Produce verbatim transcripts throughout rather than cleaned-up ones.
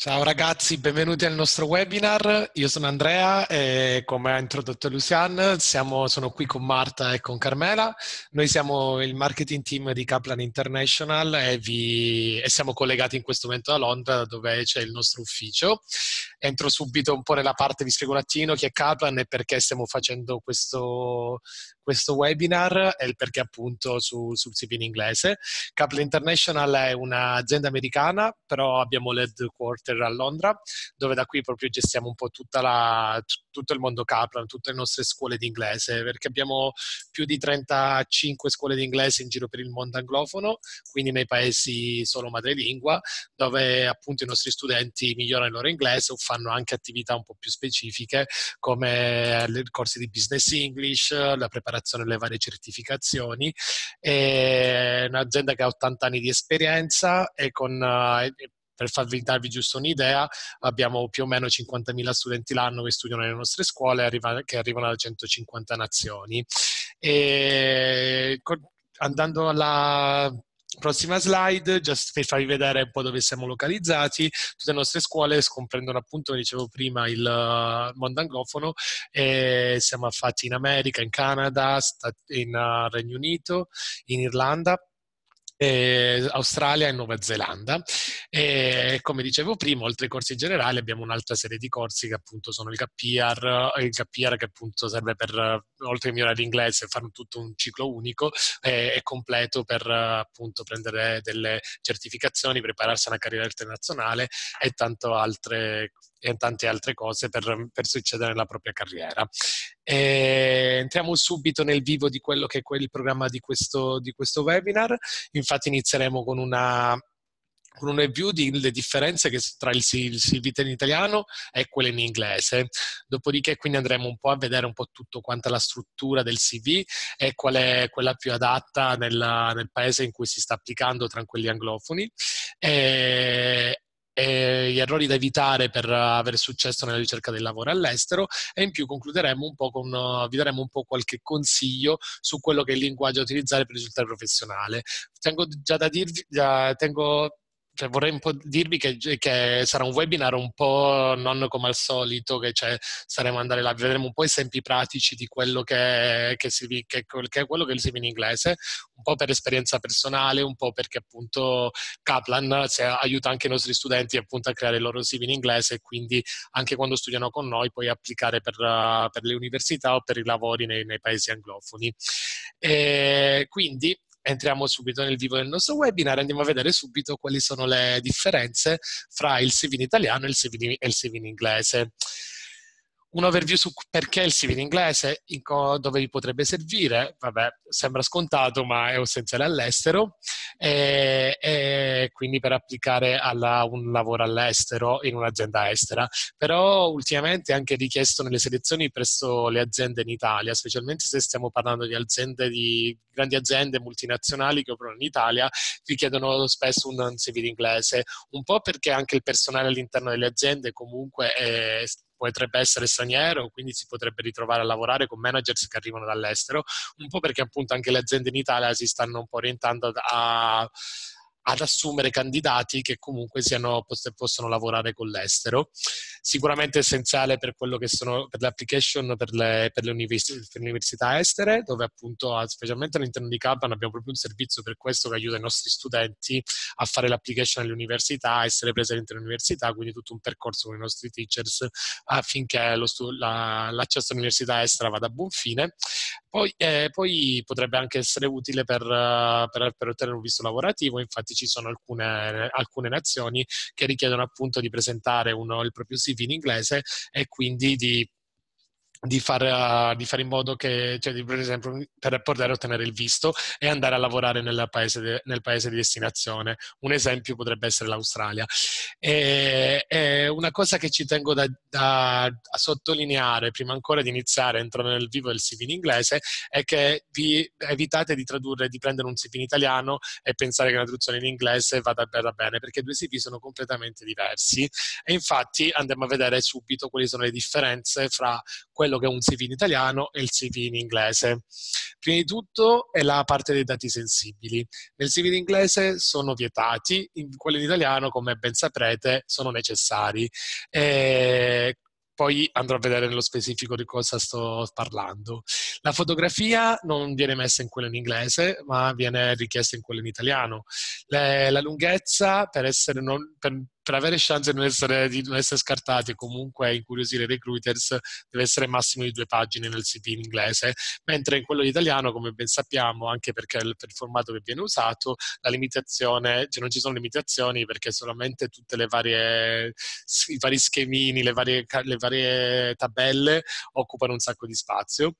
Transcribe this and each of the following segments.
Ciao ragazzi, benvenuti al nostro webinar. Io sono Andrea e come ha introdotto Lucian, siamo, sono qui con Marta e con Carmela. Noi siamo il marketing team di Kaplan International e, vi, e siamo collegati in questo momento a Londra dove c'è il nostro ufficio. Entro subito un po' nella parte, vi spiego un attimo chi è Kaplan e perché stiamo facendo questo, questo webinar e il perché appunto su, sul C V in inglese. Kaplan International è un'azienda americana, però abbiamo l'headquarter a Londra, dove da qui proprio gestiamo un po' tutta la, tutto il mondo Kaplan, tutte le nostre scuole di inglese, perché abbiamo più di trentacinque scuole di inglese in giro per il mondo anglofono, quindi nei paesi solo madrelingua, dove appunto i nostri studenti migliorano il loro inglese o fanno anche attività un po' più specifiche come i corsi di business English, la preparazione alle varie certificazioni. È un'azienda che ha ottanta anni di esperienza e con, eh, per farvi darvi giusto un'idea, abbiamo più o meno cinquantamila studenti l'anno che studiano nelle nostre scuole, arriva, che arrivano da centocinquanta nazioni. E, con, andando alla prossima slide, just per farvi vedere un po' dove siamo localizzati, tutte le nostre scuole comprendono appunto, come dicevo prima, il uh, mondo anglofono e siamo fatti in America, in Canada, in uh, Regno Unito, in Irlanda, eh, Australia e Nuova Zelanda. E come dicevo prima, oltre ai corsi generali abbiamo un'altra serie di corsi che appunto sono il Gap Year, il Gap Year che appunto serve per, oltre a migliorare l'inglese, fare tutto un ciclo unico e, e completo per appunto prendere delle certificazioni, prepararsi a una carriera internazionale e tanto altre e tante altre cose per, per succedere nella propria carriera. E entriamo subito nel vivo di quello che è il programma di questo, di questo webinar. Infatti inizieremo con una con un review delle differenze che, tra il, il C V in italiano e quello in inglese. Dopodiché quindi andremo un po' a vedere un po' tutto quanta la struttura del C V e qual è quella più adatta nella, nel paese in cui si sta applicando tra quelli anglofoni. E, e gli errori da evitare per avere successo nella ricerca del lavoro all'estero e in più concluderemo un po' con, vi daremo un po' qualche consiglio su quello che è il linguaggio da utilizzare per il risultato professionale. Tengo già da dirvi, già, tengo cioè vorrei un po' dirvi che, che sarà un webinar un po' non come al solito, che cioè, saremo andare là, vedremo un po' esempi pratici di quello che, che, si, che, che è quello che è il C V in inglese, un po' per esperienza personale, un po' perché appunto Kaplan se, aiuta anche i nostri studenti appunto a creare il loro C V in inglese e quindi anche quando studiano con noi poi applicare per, uh, per le università o per i lavori nei, nei paesi anglofoni. E quindi entriamo subito nel vivo del nostro webinar e andiamo a vedere subito quali sono le differenze fra il C V in italiano e il C V in, e il C V in inglese. Un overview su perché il C V in inglese, in dove vi potrebbe servire, vabbè, sembra scontato ma è essenziale all'estero e, e quindi per applicare alla, un lavoro all'estero in un'azienda estera. Però ultimamente è anche richiesto nelle selezioni presso le aziende in Italia, specialmente se stiamo parlando di aziende di grandi aziende multinazionali che operano in Italia, richiedono spesso un C V in inglese, un po' perché anche il personale all'interno delle aziende comunque è potrebbe essere straniero, quindi si potrebbe ritrovare a lavorare con managers che arrivano dall'estero, un po' perché appunto anche le aziende in Italia si stanno un po' orientando a, ad assumere candidati che comunque siano, possono lavorare con l'estero. Sicuramente è essenziale per quello che sono per le application per le, per le, universi- per le università estere, dove appunto specialmente all'interno di Kaplan abbiamo proprio un servizio per questo che aiuta i nostri studenti a fare l'application alle università, a essere presenti all'università, quindi tutto un percorso con i nostri teachers affinché lo stu- la, l'accesso all'università estera vada a buon fine. Poi, eh, poi potrebbe anche essere utile per, uh, per, per ottenere un visto lavorativo, infatti ci sono alcune, alcune nazioni che richiedono appunto di presentare uno, il proprio C V in inglese e quindi di Di fare, uh, di fare in modo che, cioè, di, per esempio, per poter ottenere il visto e andare a lavorare nel paese, de, nel paese di destinazione. Un esempio potrebbe essere l'Australia. E, e una cosa che ci tengo da, da, a sottolineare, prima ancora di iniziare a entrare nel vivo del C V in inglese, è che vi evitate di tradurre, di prendere un C V in italiano e pensare che una traduzione in inglese vada, vada bene, perché i due C V sono completamente diversi. E infatti andiamo a vedere subito quali sono le differenze fra quello quello che è un C V in italiano e il C V in inglese. Prima di tutto è la parte dei dati sensibili. Nel C V in inglese sono vietati, in quello in italiano, come ben saprete, sono necessari. E poi andrò a vedere nello specifico di cosa sto parlando. La fotografia non viene messa in quello in inglese, ma viene richiesta in quello in italiano. Le, la lunghezza, per, essere non, per, per avere chance di non, essere, di non essere scartati e comunque incuriosire i recruiters, deve essere massimo di due pagine nel C V in inglese, mentre in quello italiano, come ben sappiamo, anche perché per il formato che viene usato, la limitazione, cioè non ci sono limitazioni perché solamente tutte le varie, i vari schemini, le varie, le varie tabelle occupano un sacco di spazio.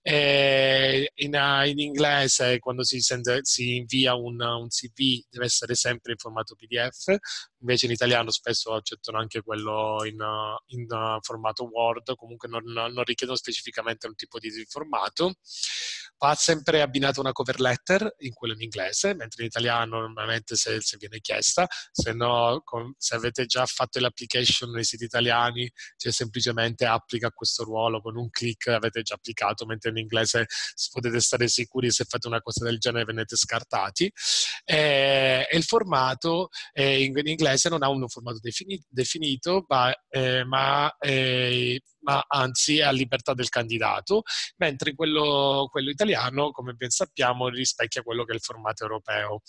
E in, in inglese, quando si, sende, si invia un, un C V, deve essere sempre in formato P D F, invece in italiano spesso accettano anche quello in, in formato Word, comunque non, non richiedono specificamente un tipo di formato. Va sempre abbinata una cover letter in quello in inglese, mentre in italiano normalmente se, se viene chiesta, se no con, se avete già fatto l'application nei siti italiani, cioè semplicemente applica questo ruolo, con un click avete già applicato, mentre in inglese potete stare sicuri se fate una cosa del genere venite scartati. E, e il formato eh, in, in inglese non ha un formato defini, definito, ma, eh, ma eh, ma anzi è a libertà del candidato, mentre quello, quello italiano, come ben sappiamo, rispecchia quello che è il formato europeo.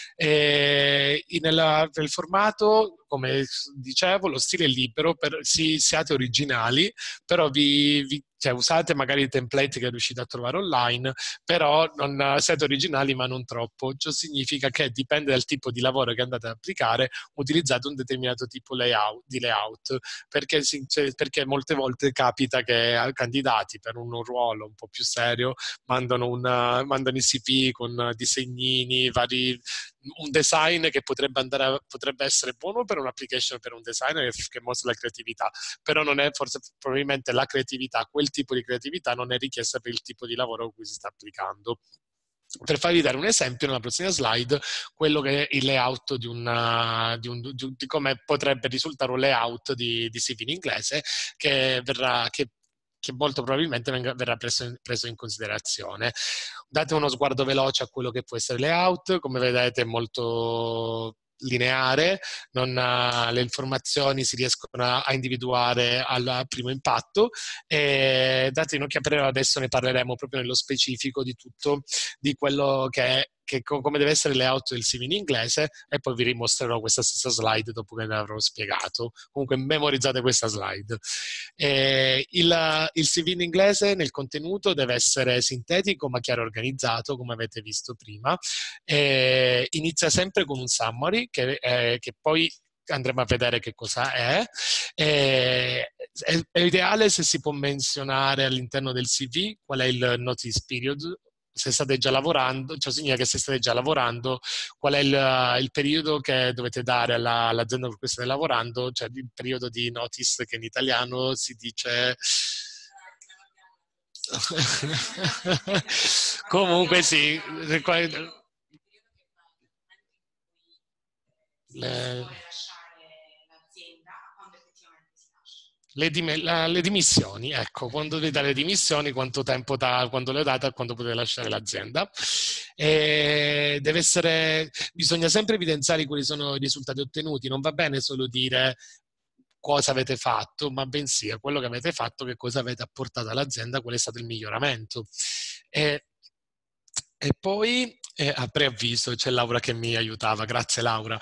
E nella, nel formato, come dicevo, lo stile è libero, per, sì, siate originali, però vi, vi cioè, usate magari i template che riuscite a trovare online, però non siete originali ma non troppo. Ciò significa che dipende dal tipo di lavoro che andate ad applicare, utilizzate un determinato tipo layout, di layout, perché, cioè, perché molte volte capita che candidati per un ruolo un po' più serio mandano, una, mandano i C V con disegnini, vari, un design che potrebbe, andare a, potrebbe essere buono per un'application, per un designer che mostra la creatività, però non è forse probabilmente la creatività, quel tipo di creatività non è richiesta per il tipo di lavoro a cui si sta applicando. Per farvi dare un esempio, nella prossima slide, quello che è il layout di, una, di, un, di, di come potrebbe risultare un layout di, di C V in inglese che verrà, che, che molto probabilmente venga, verrà preso in, preso in considerazione. Date uno sguardo veloce a quello che può essere il layout, come vedete è molto lineare, non, uh, le informazioni si riescono a, a individuare al primo impatto e date un'occhiata, adesso ne parleremo proprio nello specifico di tutto, di quello che è che come deve essere il layout del C V in inglese e poi vi rimostrerò questa stessa slide dopo che ne avrò spiegato. Comunque memorizzate questa slide. Eh, il, il C V in inglese nel contenuto deve essere sintetico ma chiaro e organizzato, come avete visto prima. Eh, inizia sempre con un summary che, eh, che poi andremo a vedere che cosa è. Eh, è. È ideale se si può menzionare all'interno del C V qual è il notice period, se state già lavorando, cioè significa che se state già lavorando, qual è il, il periodo che dovete dare alla, all'azienda per cui state lavorando, cioè il periodo di notice che in italiano si dice... Comunque sì, le... Le, dim- la, le dimissioni, ecco, quando dovete dare le dimissioni, quanto tempo da, quando le date a quando potete lasciare l'azienda. E deve essere, bisogna sempre evidenziare quali sono i risultati ottenuti, non va bene solo dire cosa avete fatto, ma bensì a quello che avete fatto, che cosa avete apportato all'azienda, qual è stato il miglioramento. E, e poi eh, a preavviso c'è Laura che mi aiutava, grazie Laura.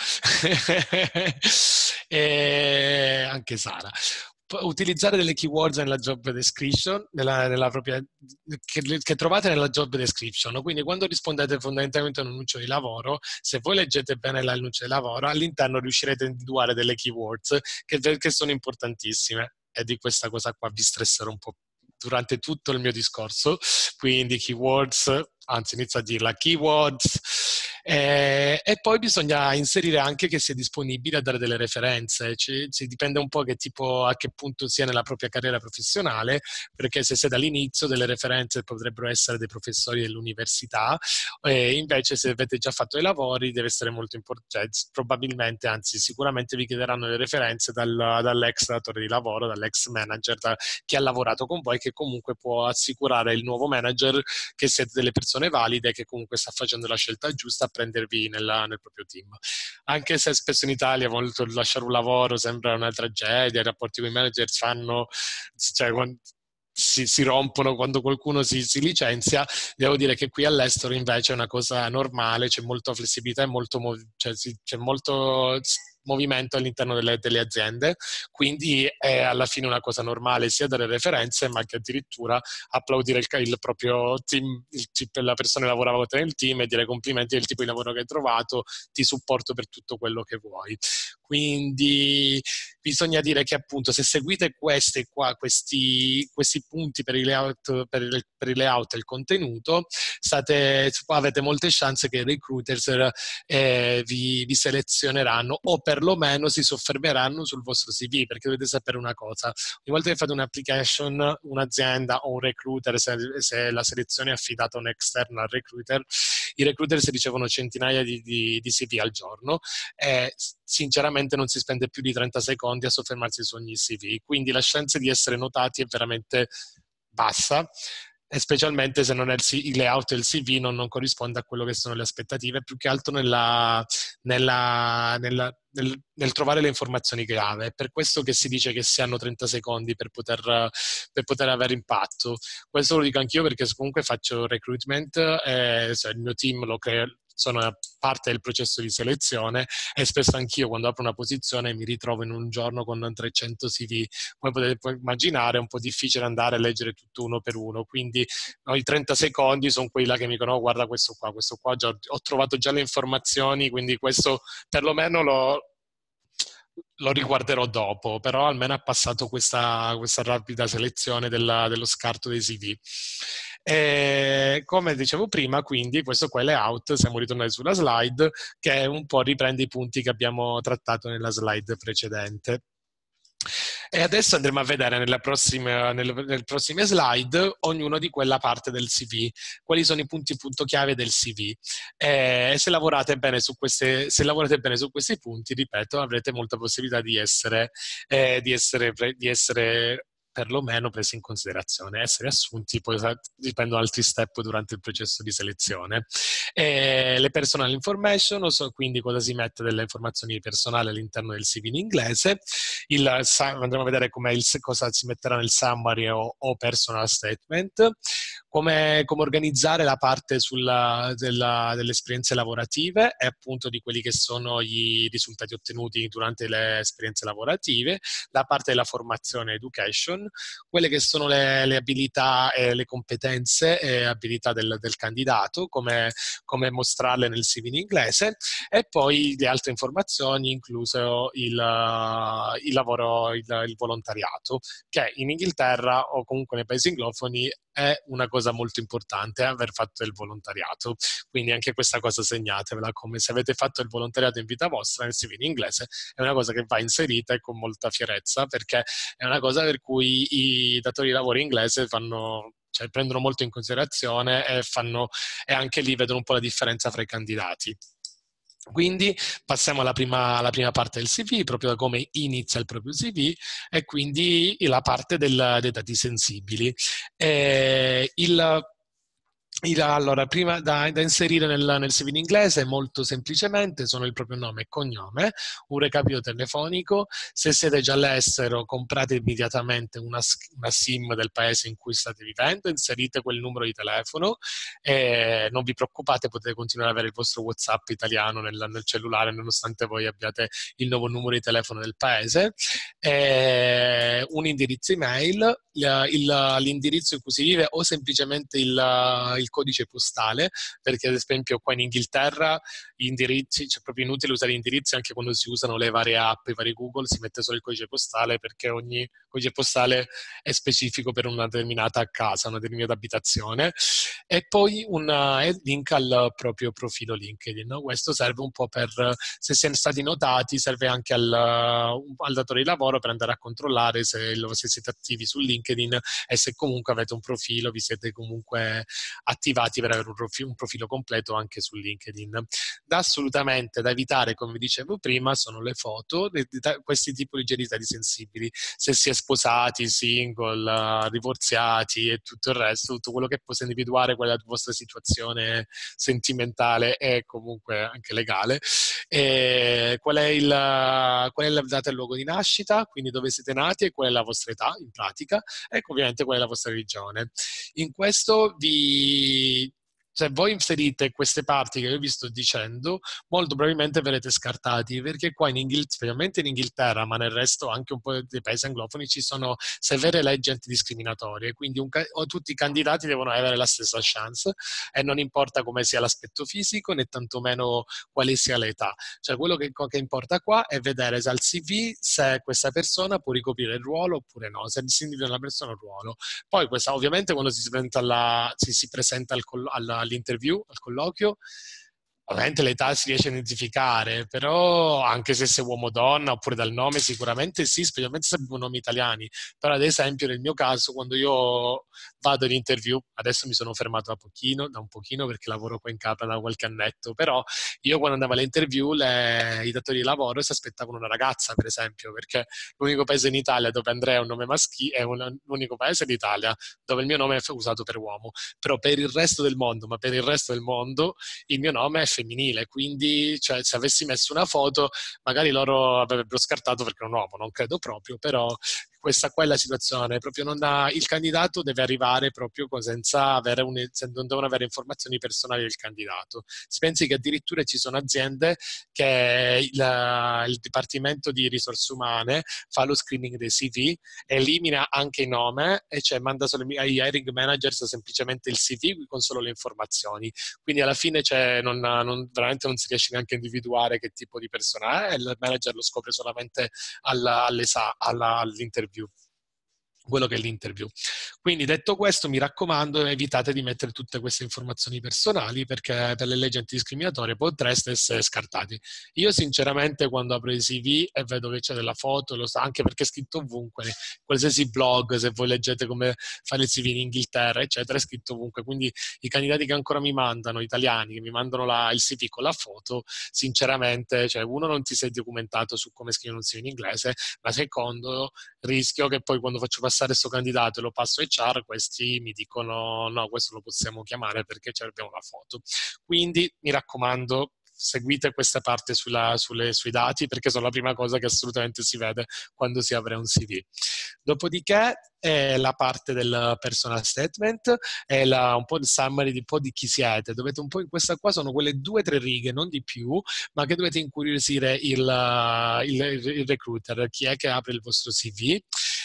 E anche Sara. Utilizzare delle keywords nella job description, nella, nella propria, che, che trovate nella job description. Quindi quando rispondete fondamentalmente a un annuncio di lavoro, se voi leggete bene l'annuncio di lavoro, all'interno riuscirete a individuare delle keywords che, che sono importantissime. E di questa cosa qua vi stresserò un po' durante tutto il mio discorso. Quindi keywords, anzi inizio a dirla, keywords, Eh, e poi bisogna inserire anche che sia disponibile a dare delle referenze, ci, ci dipende un po' che tipo, a che punto sia nella propria carriera professionale, perché se sei dall'inizio delle referenze potrebbero essere dei professori dell'università, e invece se avete già fatto i lavori deve essere molto importante, cioè, probabilmente, anzi sicuramente vi chiederanno le referenze dal, dall'ex datore di lavoro, dall'ex manager da, che ha lavorato con voi, che comunque può assicurare il nuovo manager che siete delle persone valide, che comunque sta facendo la scelta giusta a prendervi nella, nel proprio team. Anche se spesso in Italia molto lasciare un lavoro sembra una tragedia, i rapporti con i manager fanno, cioè, quando, si, si, rompono quando qualcuno si, si, licenzia, devo dire che qui all'estero invece è una cosa normale, c'è molta flessibilità e molto, cioè, c'è molto movimento all'interno delle, delle aziende, quindi è alla fine una cosa normale sia dare referenze ma anche addirittura applaudire il, il proprio team, il, la persona che lavorava con te nel team e dire complimenti del tipo di lavoro che hai trovato, ti supporto per tutto quello che vuoi. Quindi bisogna dire che appunto se seguite queste qua, questi, questi punti per il layout, per il, per il layout e il contenuto, state, avete molte chance che i recruiters eh, vi, vi selezioneranno o perlomeno si soffermeranno sul vostro C V, perché dovete sapere una cosa: ogni volta che fate un'application, un'azienda o un recruiter, se, se la selezione è affidata a un external recruiter, i recruiter si ricevono centinaia di, di, di C V al giorno e sinceramente non si spende più di trenta secondi a soffermarsi su ogni C V, quindi la chance di essere notati è veramente bassa, e specialmente se non è il, C- il layout del C V non, non corrisponde a quello che sono le aspettative, più che altro nella, nella, nella, nel, nel trovare le informazioni chiave. È per questo che si dice che si hanno trenta secondi per poter, per poter avere impatto. Questo lo dico anch'io perché comunque faccio recruitment, e, cioè, il mio team lo crea, sono parte del processo di selezione, e spesso anch'io quando apro una posizione mi ritrovo in un giorno con trecento C V. Come potete immaginare è un po' difficile andare a leggere tutto uno per uno, quindi no, i trenta secondi sono quelli là che mi dicono: oh, guarda questo qua, questo qua già, ho trovato già le informazioni, quindi questo perlomeno lo, lo riguarderò dopo, però almeno ha passato questa, questa rapida selezione della, dello scarto dei C V. E come dicevo prima, quindi questo qua è layout, siamo ritornati sulla slide che un po' riprende i punti che abbiamo trattato nella slide precedente. E adesso andremo a vedere nelle prossime, nelle, nelle prossime slide ognuno di quella parte del C V, quali sono i punti punto chiave del C V. E se lavorate bene su queste, se lavorate bene su questi punti, ripeto, avrete molta possibilità di essere, eh, di essere, di essere perlomeno presi in considerazione, essere assunti, poi dipendono altri step durante il processo di selezione. E le personal information, so quindi cosa si mette delle informazioni personali all'interno del C V in inglese. Il, andremo a vedere il, cosa si metterà nel summary o, o personal statement, come, come organizzare la parte sulla, della, delle esperienze lavorative e appunto di quelli che sono i risultati ottenuti durante le esperienze lavorative, la parte della formazione education, quelle che sono le, le abilità e le competenze e abilità del, del candidato, come, come mostrarle nel C V in inglese, e poi le altre informazioni, incluso il, il lavoro, il, il volontariato, che in Inghilterra o comunque nei paesi anglofoni è una cosa molto importante, aver fatto il volontariato. Quindi anche questa cosa segnatevela, come se avete fatto il volontariato in vita vostra nel C V in inglese, è una cosa che va inserita e con molta fierezza, perché è una cosa per cui i datori di lavoro inglese fanno, cioè, prendono molto in considerazione e, fanno, e anche lì vedono un po' la differenza fra i candidati. Quindi passiamo alla prima, alla prima parte del C V, proprio da come inizia il proprio C V, e quindi la parte del, dei dati sensibili. Eh, il, il, allora, prima da, da inserire nel, nel C V in inglese, molto semplicemente, sono il proprio nome e cognome, un recapito telefonico. Se siete già all'estero, comprate immediatamente una, una SIM del paese in cui state vivendo, inserite quel numero di telefono e non vi preoccupate, potete continuare ad avere il vostro WhatsApp italiano nel, nel cellulare, nonostante voi abbiate il nuovo numero di telefono del paese. E un indirizzo email, il, il, l'indirizzo in cui si vive o semplicemente il, il codice postale, perché ad esempio qua in Inghilterra gli indirizzi, cioè proprio inutile usare gli indirizzi anche quando si usano le varie app, i vari Google, si mette solo il codice postale perché ogni codice postale è specifico per una determinata casa, una determinata abitazione. E poi un uh, link al proprio profilo LinkedIn. No? Questo serve un po' per, se siete stati notati, serve anche al, uh, al datore di lavoro per andare a controllare se, lo, se siete attivi su LinkedIn e se comunque avete un profilo, vi siete comunque attivati per avere un profilo, un profilo completo anche su LinkedIn. Da assolutamente da evitare, come dicevo prima, sono le foto, di, di, questi tipologie di dati sensibili. Se si è sposati, single, uh, divorziati e tutto il resto, tutto quello che possa individuare qual è la vostra situazione sentimentale e comunque anche legale. E qual è il, qual è la data e il luogo di nascita, quindi dove siete nati e qual è la vostra età in pratica, e ovviamente qual è la vostra religione. In questo vi... Se voi inserite queste parti che io vi sto dicendo, molto probabilmente verrete scartati, perché qua in Inghilterra, specialmente in Inghilterra, ma nel resto anche un po' dei paesi anglofoni, ci sono severe leggi antidiscriminatorie, quindi un, o tutti i candidati devono avere la stessa chance e non importa come sia l'aspetto fisico né tantomeno quale sia l'età. Cioè quello che, che importa qua è vedere se al C V se questa persona può ricoprire il ruolo oppure no, se si individua una persona un ruolo. Poi questa, ovviamente quando si presenta, alla, si, si presenta al, alla, all'interview, al colloquio, ovviamente l'età si riesce a identificare, però anche se sei uomo o donna oppure dal nome sicuramente sì, specialmente se abbiamo nomi italiani. Però ad esempio nel mio caso quando io vado in interview, adesso mi sono fermato da pochino, da un pochino perché lavoro qua in Capra da qualche annetto, però io quando andavo alle interview le, i datori di lavoro si aspettavano una ragazza per esempio, perché l'unico paese in Italia dove Andrea è un nome maschile è un, l'unico paese d'Italia dove il mio nome è usato per uomo, però per il resto del mondo, ma per il resto del mondo il mio nome è femminile, quindi cioè, se avessi messo una foto magari loro avrebbero scartato perché è un uomo, non credo proprio, però questa qua è la situazione, proprio non ha, il candidato deve arrivare proprio senza avere un, non devono avere informazioni personali del candidato. Si pensi che addirittura ci sono aziende che il, il Dipartimento di Risorse Umane fa lo screening dei C V, elimina anche il nome e cioè manda solo ai hiring managers semplicemente il C V con solo le informazioni. Quindi alla fine cioè, non, non, veramente non si riesce neanche a individuare che tipo di persona è, e il manager lo scopre solamente alla, alla, all'interview, quello che è l'interview. Quindi detto questo mi raccomando evitate di mettere tutte queste informazioni personali perché per le leggi antidiscriminatorie potreste essere scartati. Io sinceramente quando apro i C V e vedo che c'è della foto, lo so, anche perché è scritto ovunque, qualsiasi blog, se voi leggete come fare il C V in Inghilterra eccetera, è scritto ovunque, quindi i candidati che ancora mi mandano, italiani, che mi mandano la, il C V con la foto, sinceramente, cioè uno non ti sei documentato su come scrivono un C V in inglese, ma secondo rischio che poi quando faccio passare questo candidato e lo passo H R, questi mi dicono no, questo lo possiamo chiamare perché ci abbiamo la foto. Quindi mi raccomando, seguite questa parte sulla, sulle, sui dati perché sono la prima cosa che assolutamente si vede quando si apre un C V. Dopodiché è la parte del personal statement, è la, un po' il summary di, un po' di chi siete. Dovete un po' in questa qua sono quelle due o tre righe, non di più, ma che dovete incuriosire il, il, il recruiter, chi è che apre il vostro C V.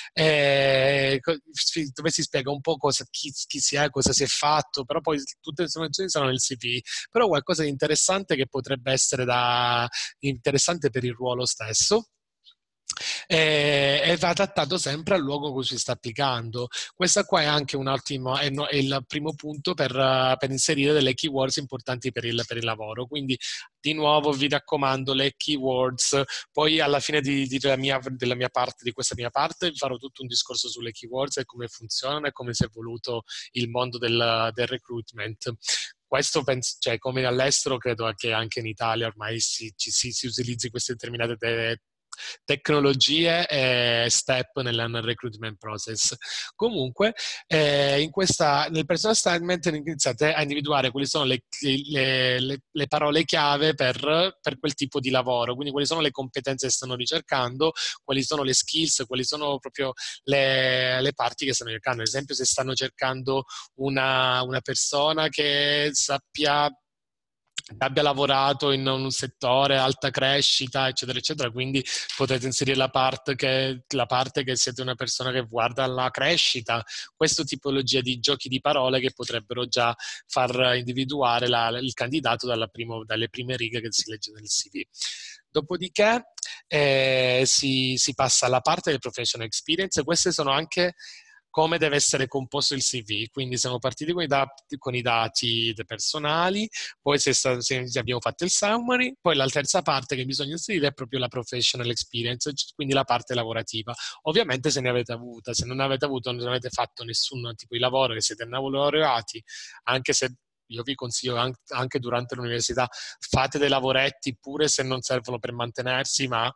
Eh, dove si spiega un po' cosa, chi, chi si è, cosa si è fatto, però poi tutte le informazioni sono nel C V, però qualcosa di interessante che potrebbe essere da, interessante per il ruolo stesso. E, e va adattato sempre al luogo in cui si sta applicando. Questa qua è anche un ottimo, è, no, è il primo punto per, uh, per inserire delle keywords importanti per il, per il lavoro. Quindi di nuovo vi raccomando le keywords, poi alla fine di, di della, mia, della mia parte, di questa mia parte, farò tutto un discorso sulle keywords e come funzionano e come si è evoluto il mondo del, del recruitment. Questo penso, cioè, come all'estero, credo che anche in Italia ormai si, ci, si, si utilizzi queste determinate te- tecnologie e step nel, nel recruitment process. Comunque, eh, in questa, nel personal statement iniziate a individuare quali sono le, le, le, le parole chiave per, per quel tipo di lavoro, quindi quali sono le competenze che stanno ricercando, quali sono le skills, quali sono proprio le, le parti che stanno cercando. Ad esempio, se stanno cercando una, una persona che sappia abbia lavorato in un settore alta crescita, eccetera, eccetera, quindi potete inserire la parte che, la parte che siete una persona che guarda la crescita, questa tipologia di giochi di parole che potrebbero già far individuare la, il candidato dalla primo, dalle prime righe che si legge nel C V. Dopodiché eh, si, si passa alla parte del professional experience, queste sono anche come deve essere composto il C V, quindi siamo partiti con i, dati, con i dati personali, poi se, sta, se abbiamo fatto il summary, poi la terza parte che bisogna inserire è proprio la professional experience, quindi la parte lavorativa. Ovviamente se ne avete avuta, se non avete avuto, non avete fatto nessun tipo di lavoro, che siete laureati, anche se io vi consiglio anche durante l'università, fate dei lavoretti pure se non servono per mantenersi, ma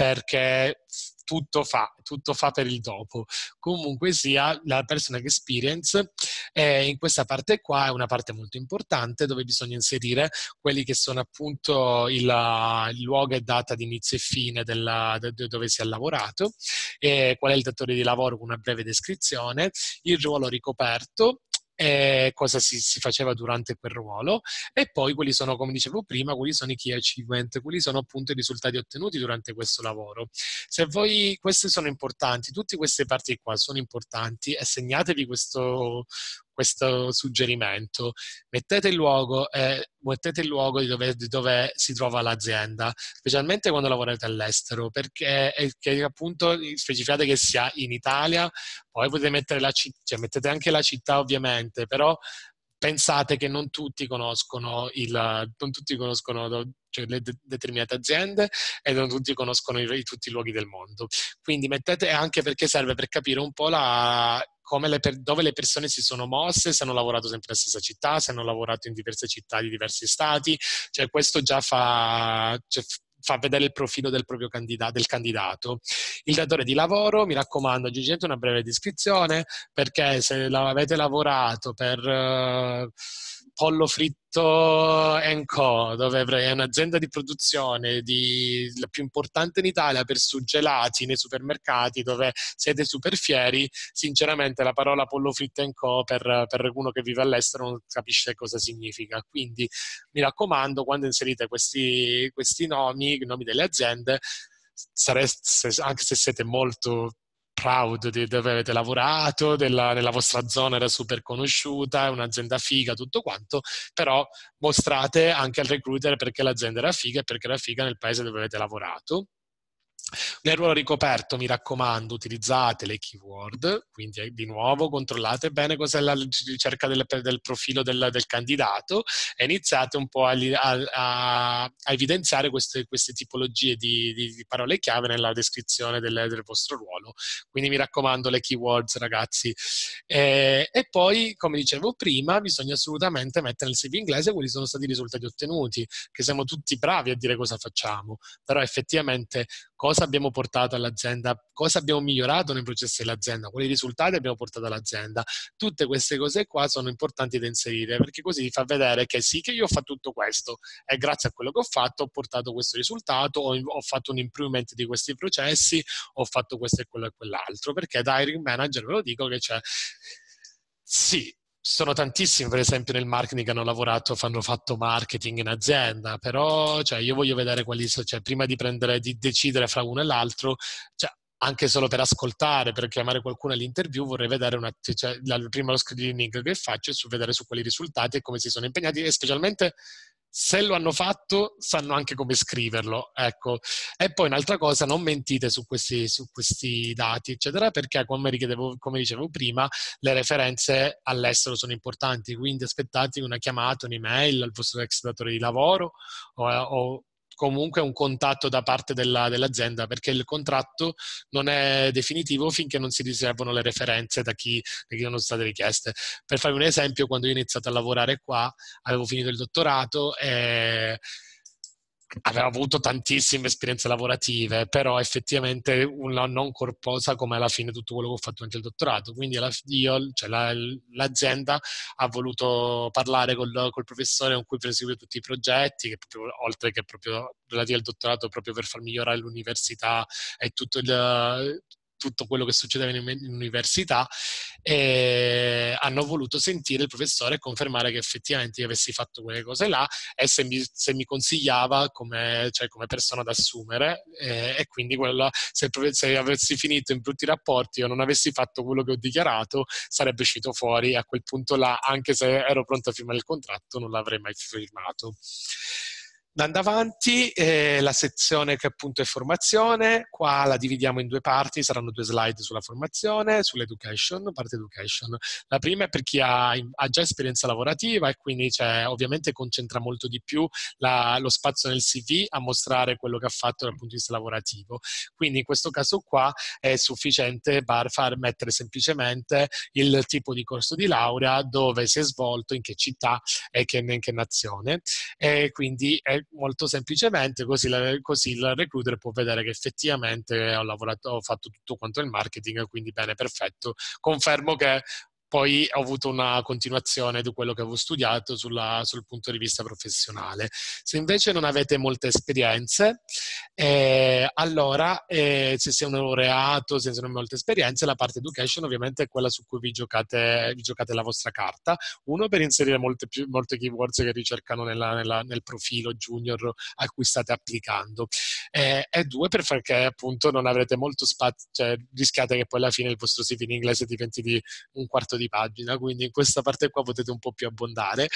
perché tutto fa, tutto fa per il dopo. Comunque sia, la personal experience eh, in questa parte qua è una parte molto importante dove bisogna inserire quelli che sono appunto il, il luogo e data di inizio e fine della, de, dove si è lavorato, e qual è il datore di lavoro con una breve descrizione, il ruolo ricoperto, eh, cosa si, si faceva durante quel ruolo, e poi quelli sono, come dicevo prima, quelli sono i key achievement, quelli sono appunto i risultati ottenuti durante questo lavoro. Se voi, queste sono importanti, tutte queste parti qua sono importanti, e segnatevi questo, questo suggerimento. Mettete il luogo, eh, mettete il luogo di dove, di dove si trova l'azienda, specialmente quando lavorate all'estero, perché è, che appunto specificate che sia in Italia, poi potete mettere la città, cioè mettete anche la città ovviamente, però pensate che non tutti conoscono, il, non tutti conoscono cioè, le de- determinate aziende, e non tutti conoscono i, tutti i luoghi del mondo. Quindi mettete, anche perché serve per capire un po' la, come le per, dove le persone si sono mosse, se hanno lavorato sempre nella stessa città, se hanno lavorato in diverse città di diversi stati, cioè questo già fa, cioè, fa vedere il profilo del proprio candidato, del candidato. Il datore di lavoro, mi raccomando, aggiungete una breve descrizione, perché se avete lavorato per uh, Pollo Fritto and Co, dove è un'azienda di produzione di, la più importante in Italia per suggelati nei supermercati, dove siete super fieri, sinceramente la parola Pollo Fritto and Co per, per uno che vive all'estero non capisce cosa significa. Quindi mi raccomando, quando inserite questi, questi nomi, i nomi delle aziende, sareste, anche se siete molto proud di dove avete lavorato, della, nella vostra zona era super conosciuta, è un'azienda figa, tutto quanto, però mostrate anche al recruiter perché l'azienda era figa e perché era figa nel paese dove avete lavorato. Nel ruolo ricoperto, mi raccomando, utilizzate le keyword, quindi eh, di nuovo controllate bene cos'è la ricerca del, del profilo del, del candidato, e iniziate un po' a, a, a evidenziare queste, queste tipologie di, di, di, parole chiave nella descrizione del, del, vostro ruolo. Quindi mi raccomando le keywords, ragazzi. E, e poi, come dicevo prima, bisogna assolutamente mettere nel C V inglese quali sono stati i risultati ottenuti, che siamo tutti bravi a dire cosa facciamo, però effettivamente cosa abbiamo portato all'azienda, cosa abbiamo migliorato nei processi dell'azienda, quali risultati abbiamo portato all'azienda. Tutte queste cose qua sono importanti da inserire, perché così ti fa vedere che sì, che io ho fatto tutto questo e grazie a quello che ho fatto ho portato questo risultato, ho, ho fatto un improvement di questi processi, ho fatto questo e quello e quell'altro, perché da hiring manager ve lo dico che c'è sì, sono tantissimi, per esempio, nel marketing che hanno lavorato, hanno fatto marketing in azienda, però cioè, io voglio vedere quali sono, cioè, prima di prendere, di decidere fra uno e l'altro, cioè, anche solo per ascoltare, per chiamare qualcuno all'interview, vorrei vedere una, cioè, la, il primo screening che faccio è su vedere su quali risultati e come si sono impegnati, e specialmente se lo hanno fatto, sanno anche come scriverlo, ecco. E poi un'altra cosa, non mentite su questi, su questi dati, eccetera, perché come, come dicevo prima, le referenze all'estero sono importanti, quindi aspettatevi una chiamata, un'email al vostro ex datore di lavoro o, o comunque un contatto da parte della, dell'azienda, perché il contratto non è definitivo finché non si riservano le referenze da chi, da chi sono state richieste. Per farvi un esempio, quando io ho iniziato a lavorare qua, avevo finito il dottorato e avevo avuto tantissime esperienze lavorative, però effettivamente una non corposa come alla fine tutto quello che ho fatto anche il dottorato. Quindi alla, io, cioè la, l'azienda ha voluto parlare col, col professore con cui prosegue tutti i progetti, che proprio, oltre che proprio relativi al dottorato, proprio per far migliorare l'università e tutto il tutto quello che succedeva in, in università, e hanno voluto sentire il professore e confermare che effettivamente io avessi fatto quelle cose là e se mi, se mi consigliava come, cioè, come persona da assumere, e, e quindi quella, se, se avessi finito in brutti rapporti o non avessi fatto quello che ho dichiarato, sarebbe uscito fuori, e a quel punto là, anche se ero pronto a firmare il contratto, non l'avrei mai firmato. Andando avanti, eh, la sezione che appunto è formazione, qua la dividiamo in due parti, saranno due slide sulla formazione, sull'education, parte education. La prima è per chi ha, ha già esperienza lavorativa e quindi cioè, ovviamente concentra molto di più la, lo spazio nel C V a mostrare quello che ha fatto dal punto di vista lavorativo. Quindi in questo caso qua è sufficiente far mettere semplicemente il tipo di corso di laurea, dove si è svolto, in che città e che, in che nazione. E quindi è molto semplicemente così, la, così il recruiter può vedere che effettivamente ho lavorato, ho fatto tutto quanto il marketing, quindi bene, perfetto. Confermo che poi ho avuto una continuazione di quello che avevo studiato sulla, sul punto di vista professionale. Se invece non avete molte esperienze, eh, allora eh, se sei un laureato, se non avete molte esperienze, la parte education ovviamente è quella su cui vi giocate, vi giocate la vostra carta. Uno, per inserire molte, più, molte keywords che ricercano nella, nella, nel profilo junior a cui state applicando. Eh, e due, per far che appunto non avrete molto spazio, cioè rischiate che poi alla fine il vostro C V in inglese diventi di un quarto di pagina, quindi in questa parte qua potete un po' più abbondare,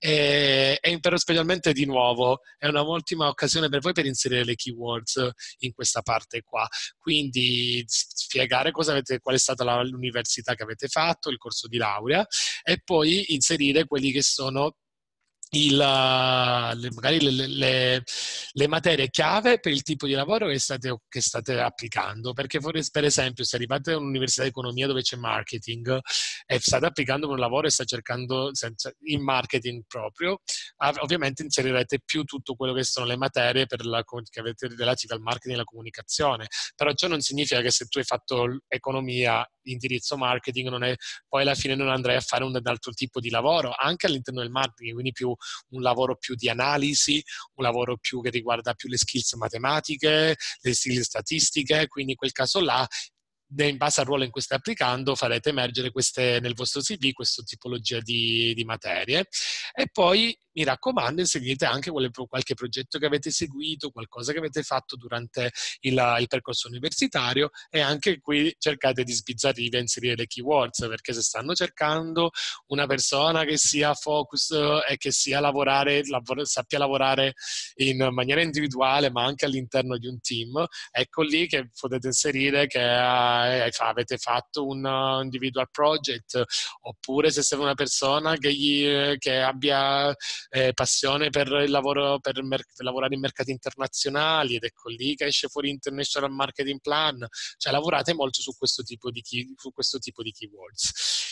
e, e però specialmente di nuovo è una ottima occasione per voi per inserire le keywords in questa parte qua, quindi spiegare cosa avete, qual è stata la, l'università che avete fatto, il corso di laurea, e poi inserire quelli che sono Il, le, magari le, le, le materie chiave per il tipo di lavoro che state, che state applicando, perché per esempio se arrivate a un'università di economia dove c'è marketing e state applicando per un lavoro e state cercando senza, in marketing proprio, ovviamente inserirete più tutto quello che sono le materie per la, che avete relative al marketing e alla comunicazione, però ciò non significa che se tu hai fatto economia, indirizzo marketing, non è, poi alla fine non andrai a fare un altro tipo di lavoro anche all'interno del marketing, quindi più un lavoro più di analisi, un lavoro più che riguarda più le skills matematiche, le skills statistiche, quindi in quel caso là, in base al ruolo in cui stai applicando, farete emergere queste, nel vostro C V questa tipologia di, di materie. E poi mi raccomando, inserite anche quelle, qualche progetto che avete seguito, qualcosa che avete fatto durante il, il percorso universitario, e anche qui cercate di sbizzarrire e inserire le keywords, perché se stanno cercando una persona che sia focus e che sia lavorare, lavora, sappia lavorare in maniera individuale ma anche all'interno di un team, ecco lì che potete inserire che eh, avete fatto un uh, individual project, oppure se siete una persona che, gli, che abbia eh, passione per il lavoro, per, mer- per lavorare in mercati internazionali, ed ecco lì che esce fuori International Marketing Plan, cioè lavorate molto su questo tipo di, key, su questo tipo di keywords.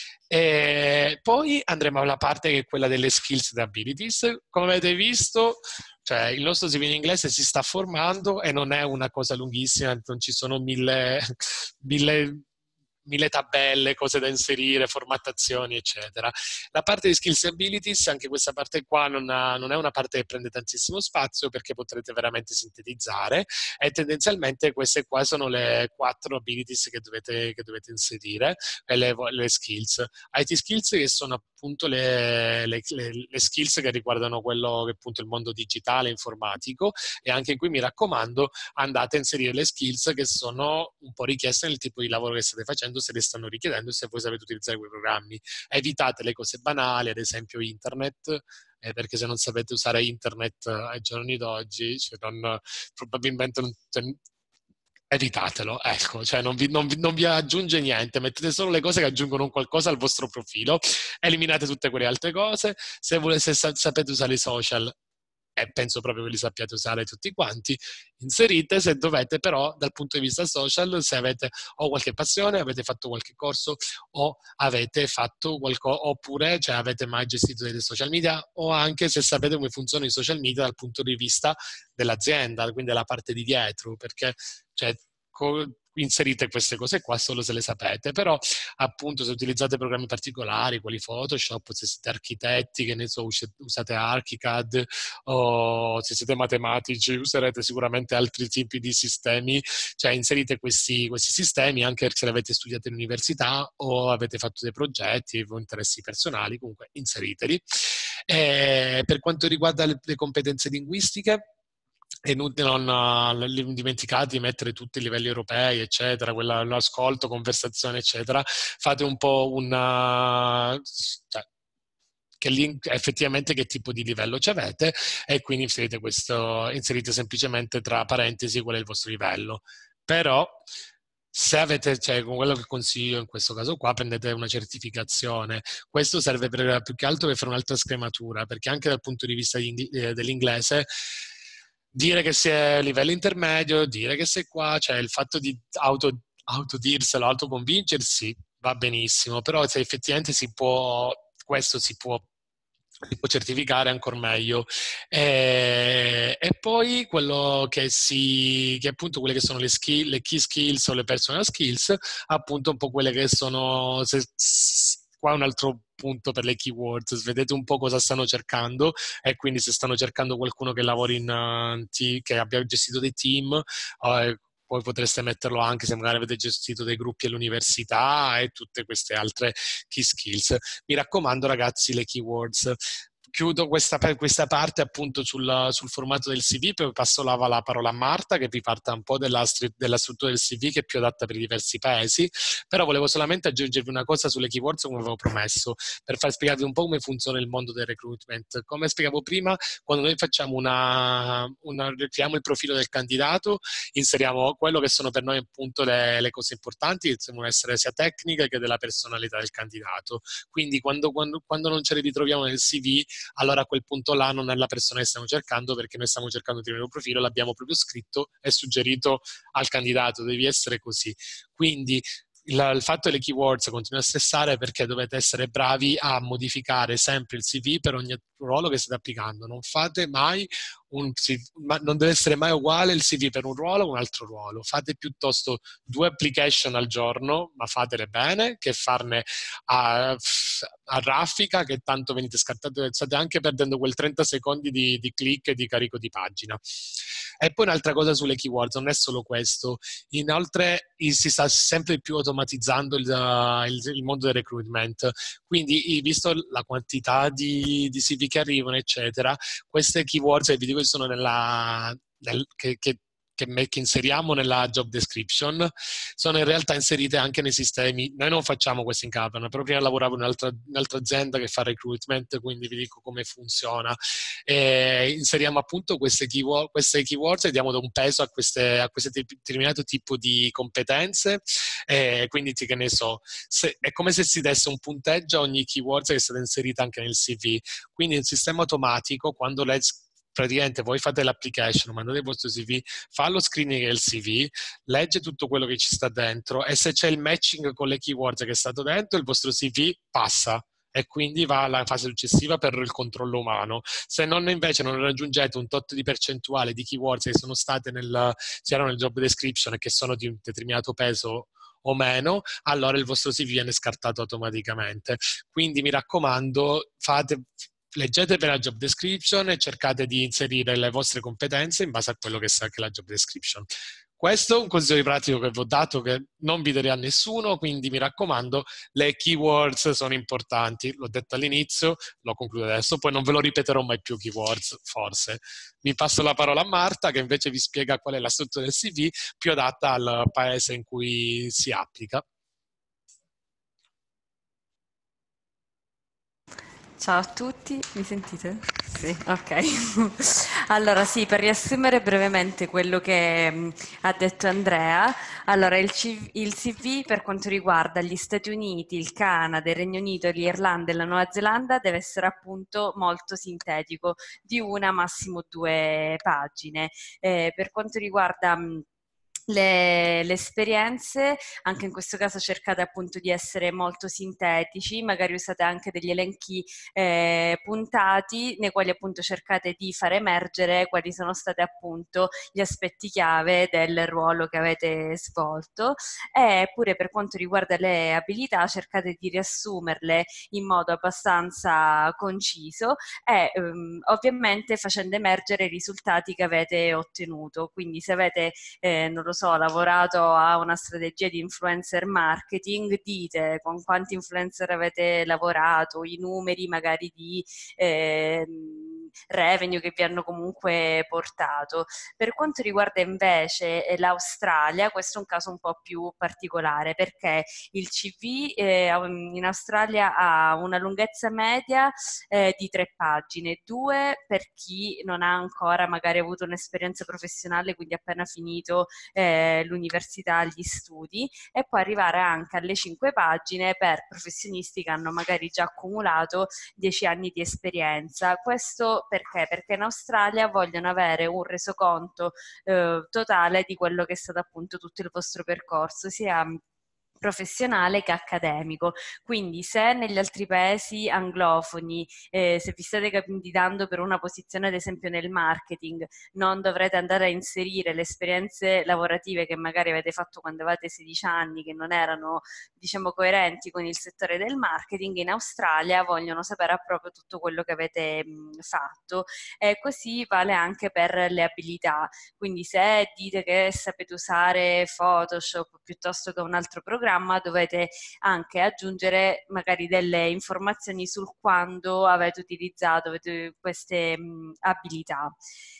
E poi andremo alla parte che è quella delle skills and abilities. Come avete visto, cioè, il nostro C V in inglese si sta formando e non è una cosa lunghissima, non ci sono mille, mille, mille tabelle, cose da inserire, formattazioni, eccetera. La parte di skills and abilities, anche questa parte qua non, ha, non è una parte che prende tantissimo spazio, perché potrete veramente sintetizzare, e tendenzialmente queste qua sono le quattro abilities che dovete, che dovete inserire, e le, le skills. I T skills, che sono appunto le, le, le, le skills che riguardano quello che è appunto il mondo digitale, informatico, e anche qui mi raccomando, andate a inserire le skills che sono un po' richieste nel tipo di lavoro che state facendo, se le stanno richiedendo, se voi sapete utilizzare quei programmi. Evitate le cose banali, ad esempio internet, eh, perché se non sapete usare internet eh, ai giorni d'oggi, cioè non, probabilmente non, cioè, evitatelo, ecco, cioè non vi, non, vi, non vi aggiunge niente, mettete solo le cose che aggiungono un qualcosa al vostro profilo, eliminate tutte quelle altre cose. Se, volete, se sa, sapete usare i social, e penso proprio che li sappiate usare tutti quanti, inserite. Se dovete però, dal punto di vista social, se avete o qualche passione, avete fatto qualche corso, o avete fatto qualcosa, oppure cioè, avete mai gestito dei social media, o anche se sapete come funzionano i social media dal punto di vista dell'azienda, quindi della parte di dietro, perché cioè, inserite queste cose qua solo se le sapete, però appunto se utilizzate programmi particolari, quali Photoshop, se siete architetti, che ne so, usate ArchiCAD, o se siete matematici userete sicuramente altri tipi di sistemi, cioè inserite questi, questi sistemi anche se li avete studiati in università o avete fatto dei progetti o interessi personali, comunque inseriteli. E per quanto riguarda le, le competenze linguistiche, è inutile non uh, dimenticate di mettere tutti i livelli europei, eccetera, quella, l'ascolto, conversazione, eccetera. Fate un po' una... Cioè, che lì effettivamente che tipo di livello ci avete e quindi inserite questo, inserite semplicemente tra parentesi qual è il vostro livello. Però se avete, cioè con quello che consiglio in questo caso qua, prendete una certificazione. Questo serve per, più che altro per fare un'altra scrematura, perché anche dal punto di vista di, eh, dell'inglese, dire che si è a livello intermedio, dire che sei qua, cioè il fatto di auto, autodirselo, autoconvincersi, va benissimo, però se effettivamente si può, questo si può si può certificare ancora meglio. E, e poi quello che si, che appunto quelle che sono le skill, le key skills o le personal skills, appunto un po' quelle che sono, se, qua è un altro punto per le keywords, vedete un po' cosa stanno cercando e quindi se stanno cercando qualcuno che lavori in, uh, che abbia gestito dei team, uh, poi potreste metterlo anche se magari avete gestito dei gruppi all'università e tutte queste altre key skills. Mi raccomando ragazzi, le keywords. Chiudo questa, questa parte appunto sul, sul formato del C V, poi passo la, la parola a Marta che vi parta un po' della, della struttura del C V che è più adatta per i diversi paesi, però volevo solamente aggiungervi una cosa sulle keywords come avevo promesso, per far spiegarvi un po' come funziona il mondo del recruitment. Come spiegavo prima, quando noi facciamo una, una creiamo il profilo del candidato, inseriamo quello che sono per noi appunto le, le cose importanti, che devono essere sia tecniche che della personalità del candidato. Quindi quando, quando, quando non ce le ritroviamo nel C V, allora a quel punto là non è la persona che stiamo cercando, perché noi stiamo cercando di avere un profilo, l'abbiamo proprio scritto e suggerito al candidato, devi essere così. Quindi il, il fatto delle keywords continua a stressare perché dovete essere bravi a modificare sempre il C V per ogni ruolo che state applicando. Non fate mai un C V, ma non deve essere mai uguale il C V per un ruolo o un altro ruolo. Fate piuttosto due application al giorno, ma fatele bene, che farne a, a raffica, che tanto venite scartati, state anche perdendo quel trenta secondi di, di click e di carico di pagina. E poi un'altra cosa sulle keywords, non è solo questo, inoltre si sta sempre più automatizzando il, il, il mondo del recruitment, quindi visto la quantità di, di C V che arrivano eccetera, queste keywords, vi dico che sono nella, nel, che, che Che, che inseriamo nella job description, sono in realtà inserite anche nei sistemi. Noi non facciamo questo in Kaplan, però prima lavoravo in un'altra, un'altra azienda che fa recruitment, quindi vi dico come funziona. E inseriamo appunto queste keyword, queste keywords e diamo un peso a, queste, a questo determinato tipo di competenze, e quindi che ne so, se, è come se si desse un punteggio a ogni keyword che è stata inserita anche nel C V. Quindi un sistema automatico, quando lei praticamente voi fate l'application, mandate il vostro C V, fa lo screening del C V, legge tutto quello che ci sta dentro e se c'è il matching con le keywords che è stato dentro, il vostro C V passa e quindi va alla fase successiva per il controllo umano. Se non invece non raggiungete un tot di percentuale di keywords che sono state nel, c'erano nel job description e che sono di un determinato peso o meno, allora il vostro C V viene scartato automaticamente. Quindi mi raccomando, fate leggete per la job description e cercate di inserire le vostre competenze in base a quello che sa che è la job description. Questo è un consiglio pratico che vi ho dato che non vi darei a nessuno, quindi mi raccomando, le keywords sono importanti. L'ho detto all'inizio, lo concludo adesso, poi non ve lo ripeterò mai più keywords, forse. Mi passo la parola a Marta che invece vi spiega qual è la struttura del C V più adatta al paese in cui si applica. Ciao a tutti, mi sentite? Sì, ok. Allora sì, per riassumere brevemente quello che mh, ha detto Andrea, allora il, C- il C V per quanto riguarda gli Stati Uniti, il Canada, il Regno Unito, l'Irlanda e la Nuova Zelanda deve essere appunto molto sintetico, di una massimo due pagine. Eh, per quanto riguarda mh, Le, le esperienze, anche in questo caso cercate appunto di essere molto sintetici, magari usate anche degli elenchi eh, puntati nei quali appunto cercate di far emergere quali sono stati appunto gli aspetti chiave del ruolo che avete svolto, e pure per quanto riguarda le abilità cercate di riassumerle in modo abbastanza conciso e ehm, ovviamente facendo emergere i risultati che avete ottenuto. Quindi se avete eh, non lo so, lavorato a una strategia di influencer marketing, dite con quanti influencer avete lavorato, i numeri magari di eh, revenue che vi hanno comunque portato. Per quanto riguarda invece eh, l'Australia, questo è un caso un po' più particolare perché il C V eh, in Australia ha una lunghezza media eh, di tre pagine, due per chi non ha ancora magari avuto un'esperienza professionale, quindi appena finito eh, l'università, gli studi, e poi arrivare anche alle cinque pagine per professionisti che hanno magari già accumulato dieci anni di esperienza. Questo perché? Perché in Australia vogliono avere un resoconto eh, totale di quello che è stato appunto tutto il vostro percorso, sia professionale che accademico. Quindi se negli altri paesi anglofoni, eh, se vi state candidando per una posizione ad esempio nel marketing, non dovrete andare a inserire le esperienze lavorative che magari avete fatto quando avevate sedici anni, che non erano diciamo coerenti con il settore del marketing, in Australia vogliono sapere proprio tutto quello che avete mh, fatto, e così vale anche per le abilità. Quindi se dite che sapete usare Photoshop piuttosto che un altro programma, dovete anche aggiungere magari delle informazioni sul quando avete utilizzato avete queste mh, abilità.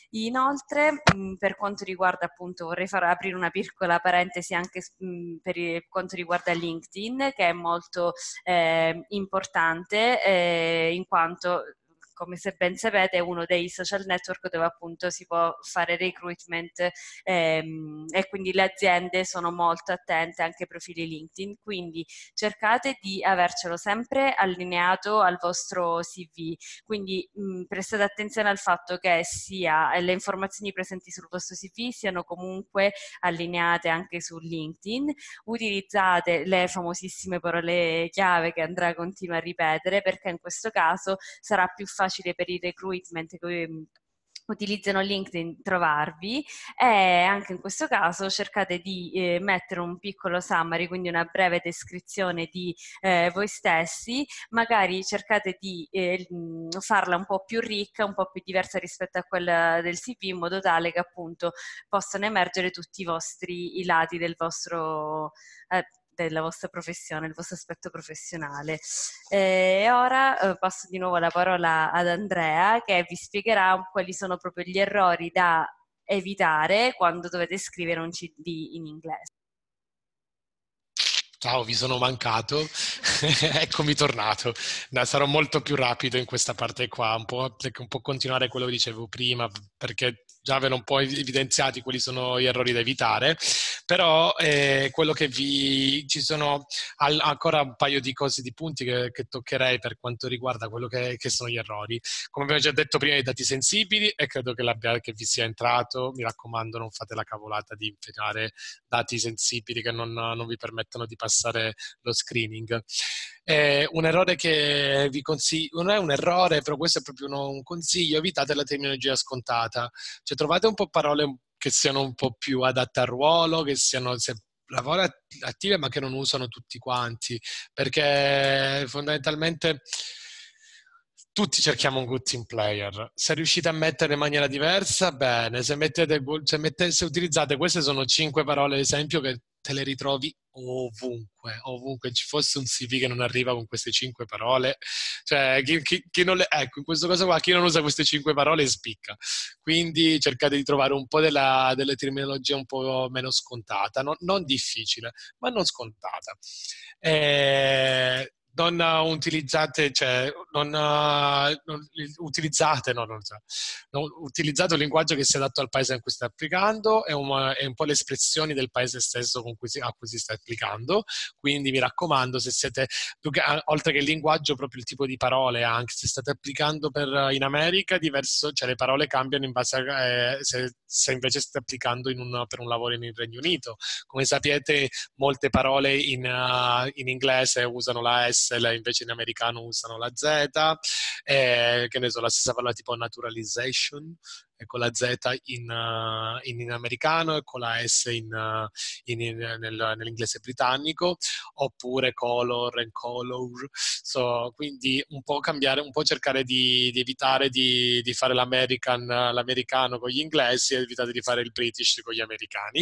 Inoltre, mh, per quanto riguarda appunto, vorrei far aprire una piccola parentesi anche mh, per quanto riguarda LinkedIn, che è molto eh, importante eh, in quanto, come se ben sapete, è uno dei social network dove appunto si può fare recruitment ehm, e quindi le aziende sono molto attente anche ai profili LinkedIn, quindi cercate di avercelo sempre allineato al vostro C V, quindi mh, prestate attenzione al fatto che sia le informazioni presenti sul vostro C V siano comunque allineate anche su LinkedIn. Utilizzate le famosissime parole chiave che Andrea continua a ripetere, perché in questo caso sarà più facile per il recruitment che utilizzano LinkedIn trovarvi, e anche in questo caso cercate di eh, mettere un piccolo summary, quindi una breve descrizione di eh, voi stessi, magari cercate di eh, farla un po' più ricca, un po' più diversa rispetto a quella del C V, in modo tale che appunto possano emergere tutti i vostri i lati del vostro eh, della vostra professione, il vostro aspetto professionale. E ora eh, passo di nuovo la parola ad Andrea, che vi spiegherà quali sono proprio gli errori da evitare quando dovete scrivere un C V in inglese. Ciao, vi sono mancato, eccomi tornato. No, sarò molto più rapido in questa parte qua, un po', un po' continuare quello che dicevo prima, perché già avevano un po' evidenziati quali sono gli errori da evitare, però eh, quello che vi... ci sono al, ancora un paio di cose, di punti che, che toccherei per quanto riguarda quello che, che sono gli errori. Come abbiamo già detto prima, i dati sensibili, e credo che, l'abbia, che vi sia entrato, mi raccomando non fate la cavolata di infilare dati sensibili che non, non vi permettono di passare lo screening. Eh, un errore che vi consiglio, non è un errore, però questo è proprio uno, un consiglio: evitate la terminologia scontata, cioè trovate un po' parole che siano un po' più adatte al ruolo, che siano se, lavoro attive ma che non usano tutti quanti, perché fondamentalmente tutti cerchiamo un good team player. Se riuscite a mettere in maniera diversa, bene. Se, mettete, se, mettete, se utilizzate, queste sono cinque parole, ad esempio, che te le ritrovi ovunque. Ovunque ci fosse un C V che non arriva con queste cinque parole, cioè chi, chi, chi non le, ecco, in questo caso qua, chi non usa queste cinque parole spicca. Quindi cercate di trovare un po' della, delle terminologie un po' meno scontata, non, non difficile, ma non scontata. Eh, non uh, utilizzate, cioè, non, uh, non utilizzate, no, non, non, utilizzate un linguaggio che sia adatto al paese in cui state applicando e un, e un po' le espressioni del paese stesso con cui si, a cui si sta applicando. Quindi mi raccomando, se siete, più che, oltre che il linguaggio, proprio il tipo di parole, anche se state applicando per, in America, diverso, cioè le parole cambiano in base a eh, se, se invece state applicando in un, per un lavoro in Regno Unito. Come sapete, molte parole in, uh, in inglese usano la S, invece in americano usano la Z, eh, che ne so, la stessa parola tipo naturalization, e con la Z in, uh, in, in americano e con la S in, uh, in, in, nel, nell'inglese britannico, oppure color and color. So, quindi un po' cambiare, un po' cercare di, di evitare di, di fare l'American, l'americano con gli inglesi e evitare di fare il British con gli americani.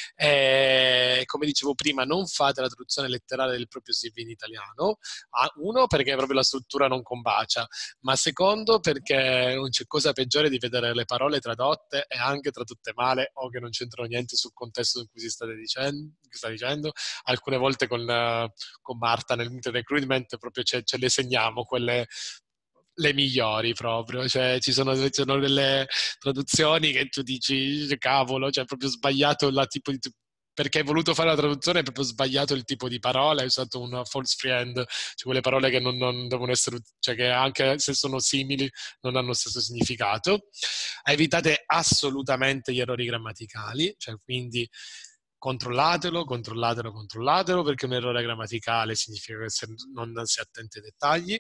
E, come dicevo prima, non fate la traduzione letterale del proprio C V in italiano. Uno, perché proprio la struttura non combacia, ma secondo, perché non c'è cosa peggiore di vedere le parole tradotte e anche tradotte male o che non c'entrano niente sul contesto in cui si sta dicendo. Sta dicendo. Alcune volte con, uh, con Marta nel recruitment proprio ce, ce le segniamo quelle le migliori proprio, cioè ci sono, ci sono delle traduzioni che tu dici cavolo, cioè proprio sbagliato la tipo di perché hai voluto fare la traduzione, è proprio sbagliato il tipo di parola, hai usato un false friend, cioè quelle parole che non, non devono essere, cioè che anche se sono simili non hanno lo stesso significato. Evitate assolutamente gli errori grammaticali, cioè quindi controllatelo, controllatelo, controllatelo, perché un errore grammaticale significa che non si è attenti ai dettagli.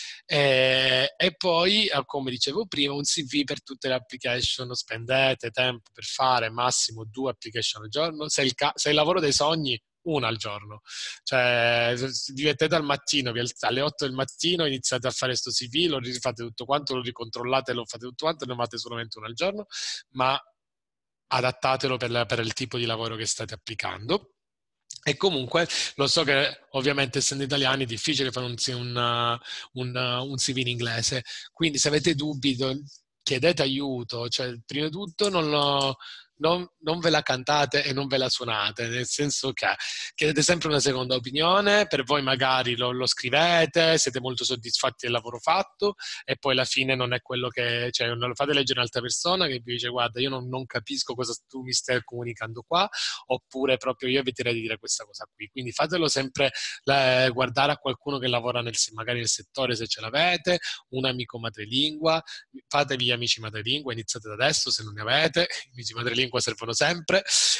E, e poi, come dicevo prima, un C V per tutte le application. Spendete tempo per fare massimo due application al giorno. Se il, se il lavoro dei sogni, una al giorno. Cioè, vi mettete al mattino, alle otto del mattino iniziate a fare questo C V, lo rifate tutto quanto, lo ricontrollate, lo fate tutto quanto, ne fate solamente una al giorno, ma adattatelo per, la, per il tipo di lavoro che state applicando. E comunque lo so che ovviamente essendo italiani è difficile fare un, un, un, un C V in inglese, quindi se avete dubbi chiedete aiuto, cioè prima di tutto non, lo, non, non ve la cantate e non ve la suonate, nel senso che chiedete sempre una seconda opinione, per voi magari lo, lo scrivete, siete molto soddisfatti del lavoro fatto e poi alla fine non è quello che, cioè non lo fate leggere un'altra persona che vi dice guarda io non, non capisco cosa tu mi stai comunicando qua, oppure proprio io eviterei di dire questa cosa qui, quindi fatelo sempre eh, guardare a qualcuno che lavora nel, magari nel settore se ce l'avete, un amico madrelingua, fatevi gli amici madrelingua, iniziate da adesso se non ne avete, gli amici madrelingua servono sempre,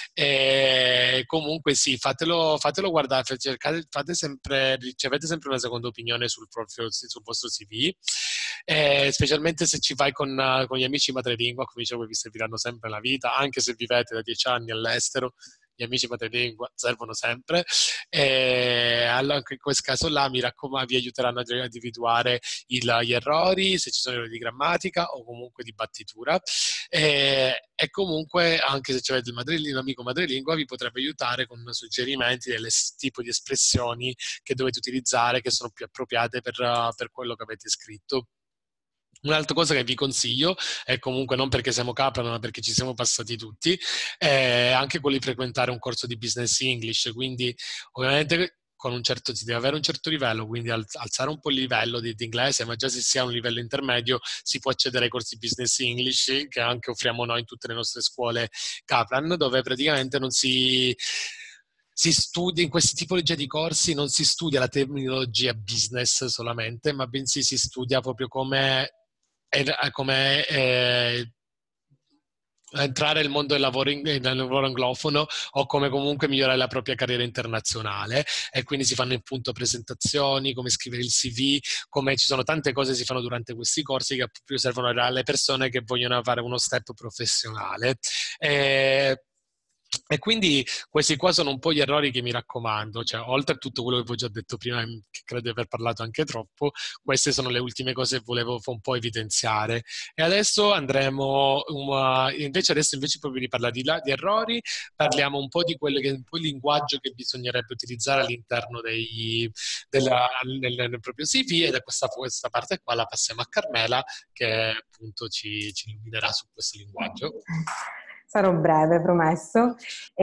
e comunque sì, fatelo, fatelo guardare, cercate, fate sempre, ricevete sempre una seconda opinione sul, proprio, sul vostro C V, e specialmente se ci vai con, con gli amici madrelingua, come dicevo, vi serviranno sempre la vita, anche se vivete da dieci anni all'estero, gli amici madrelingua servono sempre, e anche in questo caso là mi raccomando vi aiuteranno a individuare il, gli errori, se ci sono errori di grammatica o comunque di battitura, e, e comunque anche se avete il madrelingua, amico madrelingua vi potrebbe aiutare con suggerimenti del tipo di espressioni che dovete utilizzare che sono più appropriate per, per quello che avete scritto. Un'altra cosa che vi consiglio, è comunque non perché siamo Kaplan, ma perché ci siamo passati tutti, è anche quello di frequentare un corso di Business English, quindi ovviamente con un certo, si deve avere un certo livello, quindi alzare un po' il livello di, di inglese, ma già se si ha un livello intermedio si può accedere ai corsi Business English che anche offriamo noi in tutte le nostre scuole Kaplan, dove praticamente non si... si studia in queste tipologie di corsi, non si studia la terminologia business solamente, ma bensì si studia proprio come, come eh, entrare nel mondo del lavoro, in, nel lavoro anglofono o come comunque migliorare la propria carriera internazionale, e quindi si fanno appunto presentazioni, come scrivere il C V, come ci sono tante cose che si fanno durante questi corsi che proprio servono alle persone che vogliono fare uno step professionale. E, E quindi questi qua sono un po' gli errori che mi raccomando, cioè oltre a tutto quello che vi ho già detto prima, che credo di aver parlato anche troppo, queste sono le ultime cose che volevo un po' evidenziare. E adesso andremo, um, invece adesso invece proprio di parlare di, là, di errori, parliamo un po' di quello che è un po' il linguaggio che bisognerebbe utilizzare all'interno dei, della, nel, nel proprio C V, e da questa, questa parte qua la passiamo a Carmela che appunto ci, ci illuminerà su questo linguaggio. Sarò breve, promesso.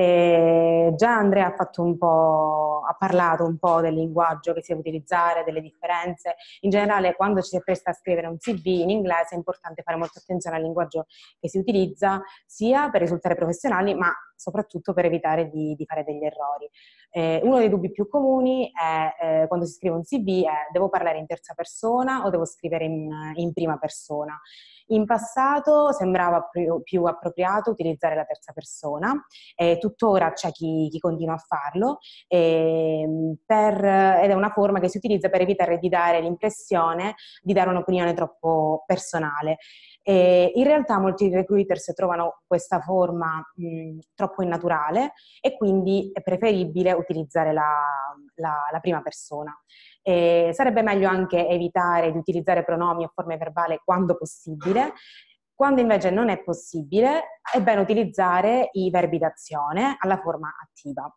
E già Andrea ha fatto un po', ha parlato un po' del linguaggio che si deve utilizzare, delle differenze. In generale, quando ci si appresta a scrivere un C V in inglese è importante fare molta attenzione al linguaggio che si utilizza, sia per risultare professionali, ma soprattutto per evitare di, di fare degli errori. Eh, uno dei dubbi più comuni è, eh, quando si scrive un C V è: devo parlare in terza persona o devo scrivere in, in prima persona? In passato sembrava più, più appropriato utilizzare la terza persona, e tuttora c'è chi, chi continua a farlo, e, per, ed è una forma che si utilizza per evitare di dare l'impressione di dare un'opinione troppo personale. E in realtà molti recruiters trovano questa forma mh, troppo innaturale, e quindi è preferibile utilizzare la, la, la prima persona. E sarebbe meglio anche evitare di utilizzare pronomi o forme verbali quando possibile. Quando invece non è possibile, è bene utilizzare i verbi d'azione alla forma attiva.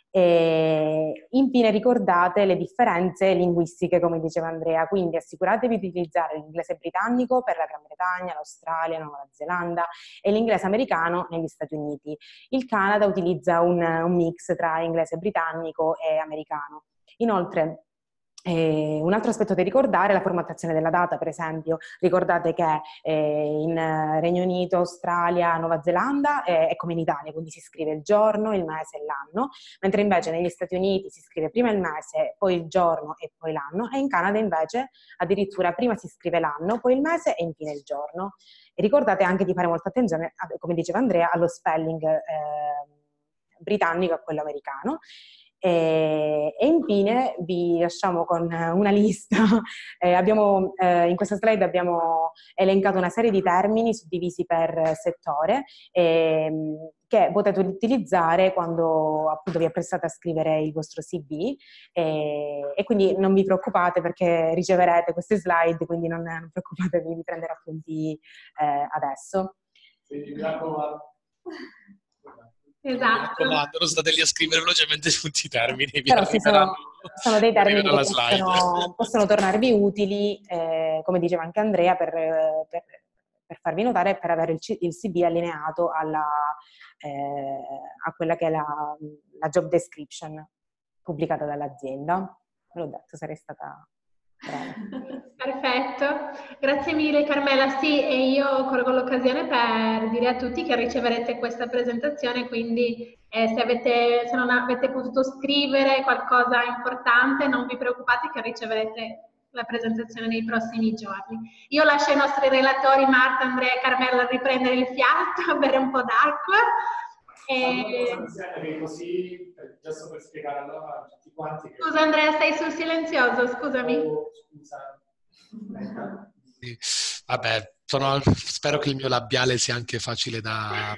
E infine ricordate le differenze linguistiche, come diceva Andrea, quindi assicuratevi di utilizzare l'inglese britannico per la Gran Bretagna, l'Australia, la Nuova Zelanda, e l'inglese americano negli Stati Uniti. Il Canada utilizza un, un mix tra inglese britannico e americano. Inoltre, Eh, un altro aspetto da ricordare è la formattazione della data. Per esempio, ricordate che eh, in Regno Unito, Australia, Nuova Zelanda eh, è come in Italia, quindi si scrive il giorno, il mese e l'anno, mentre invece negli Stati Uniti si scrive prima il mese, poi il giorno e poi l'anno, e in Canada invece addirittura prima si scrive l'anno, poi il mese e infine il giorno. E ricordate anche di fare molta attenzione, come diceva Andrea, allo spelling eh, britannico e a quello americano. E, e infine vi lasciamo con una lista. Eh, abbiamo, eh, in questa slide abbiamo elencato una serie di termini suddivisi per settore, eh, che potete utilizzare quando appunto vi apprestate a scrivere il vostro C V, eh, e quindi non vi preoccupate perché riceverete queste slide, quindi non, non preoccupatevi di prendere appunti eh, adesso. Sì, mi raccomando. Esatto. Mi raccomando, non state lì a scrivere velocemente tutti i termini. Però sì, sono, sono dei termini che possono, possono tornarvi utili, eh, come diceva anche Andrea, per, per, per farvi notare e per avere il, C, il C V allineato alla, eh, a quella che è la, la job description pubblicata dall'azienda. Ve l'ho detto, sarei stata brava. Perfetto, grazie mille Carmela. Sì, e io colgo l'occasione per dire a tutti che riceverete questa presentazione, quindi eh, se, avete, se non avete potuto scrivere qualcosa importante, non vi preoccupate che riceverete la presentazione nei prossimi giorni. Io lascio ai nostri relatori Marta, Andrea e Carmela riprendere il fiato, bere un po' d'acqua. E... Che così, giusto per spiegare allora a tutti quanti che... Scusa Andrea, sei sul silenzioso, scusami. Oh, scusa. Sì. Vabbè, sono, spero che il mio labiale sia anche facile da,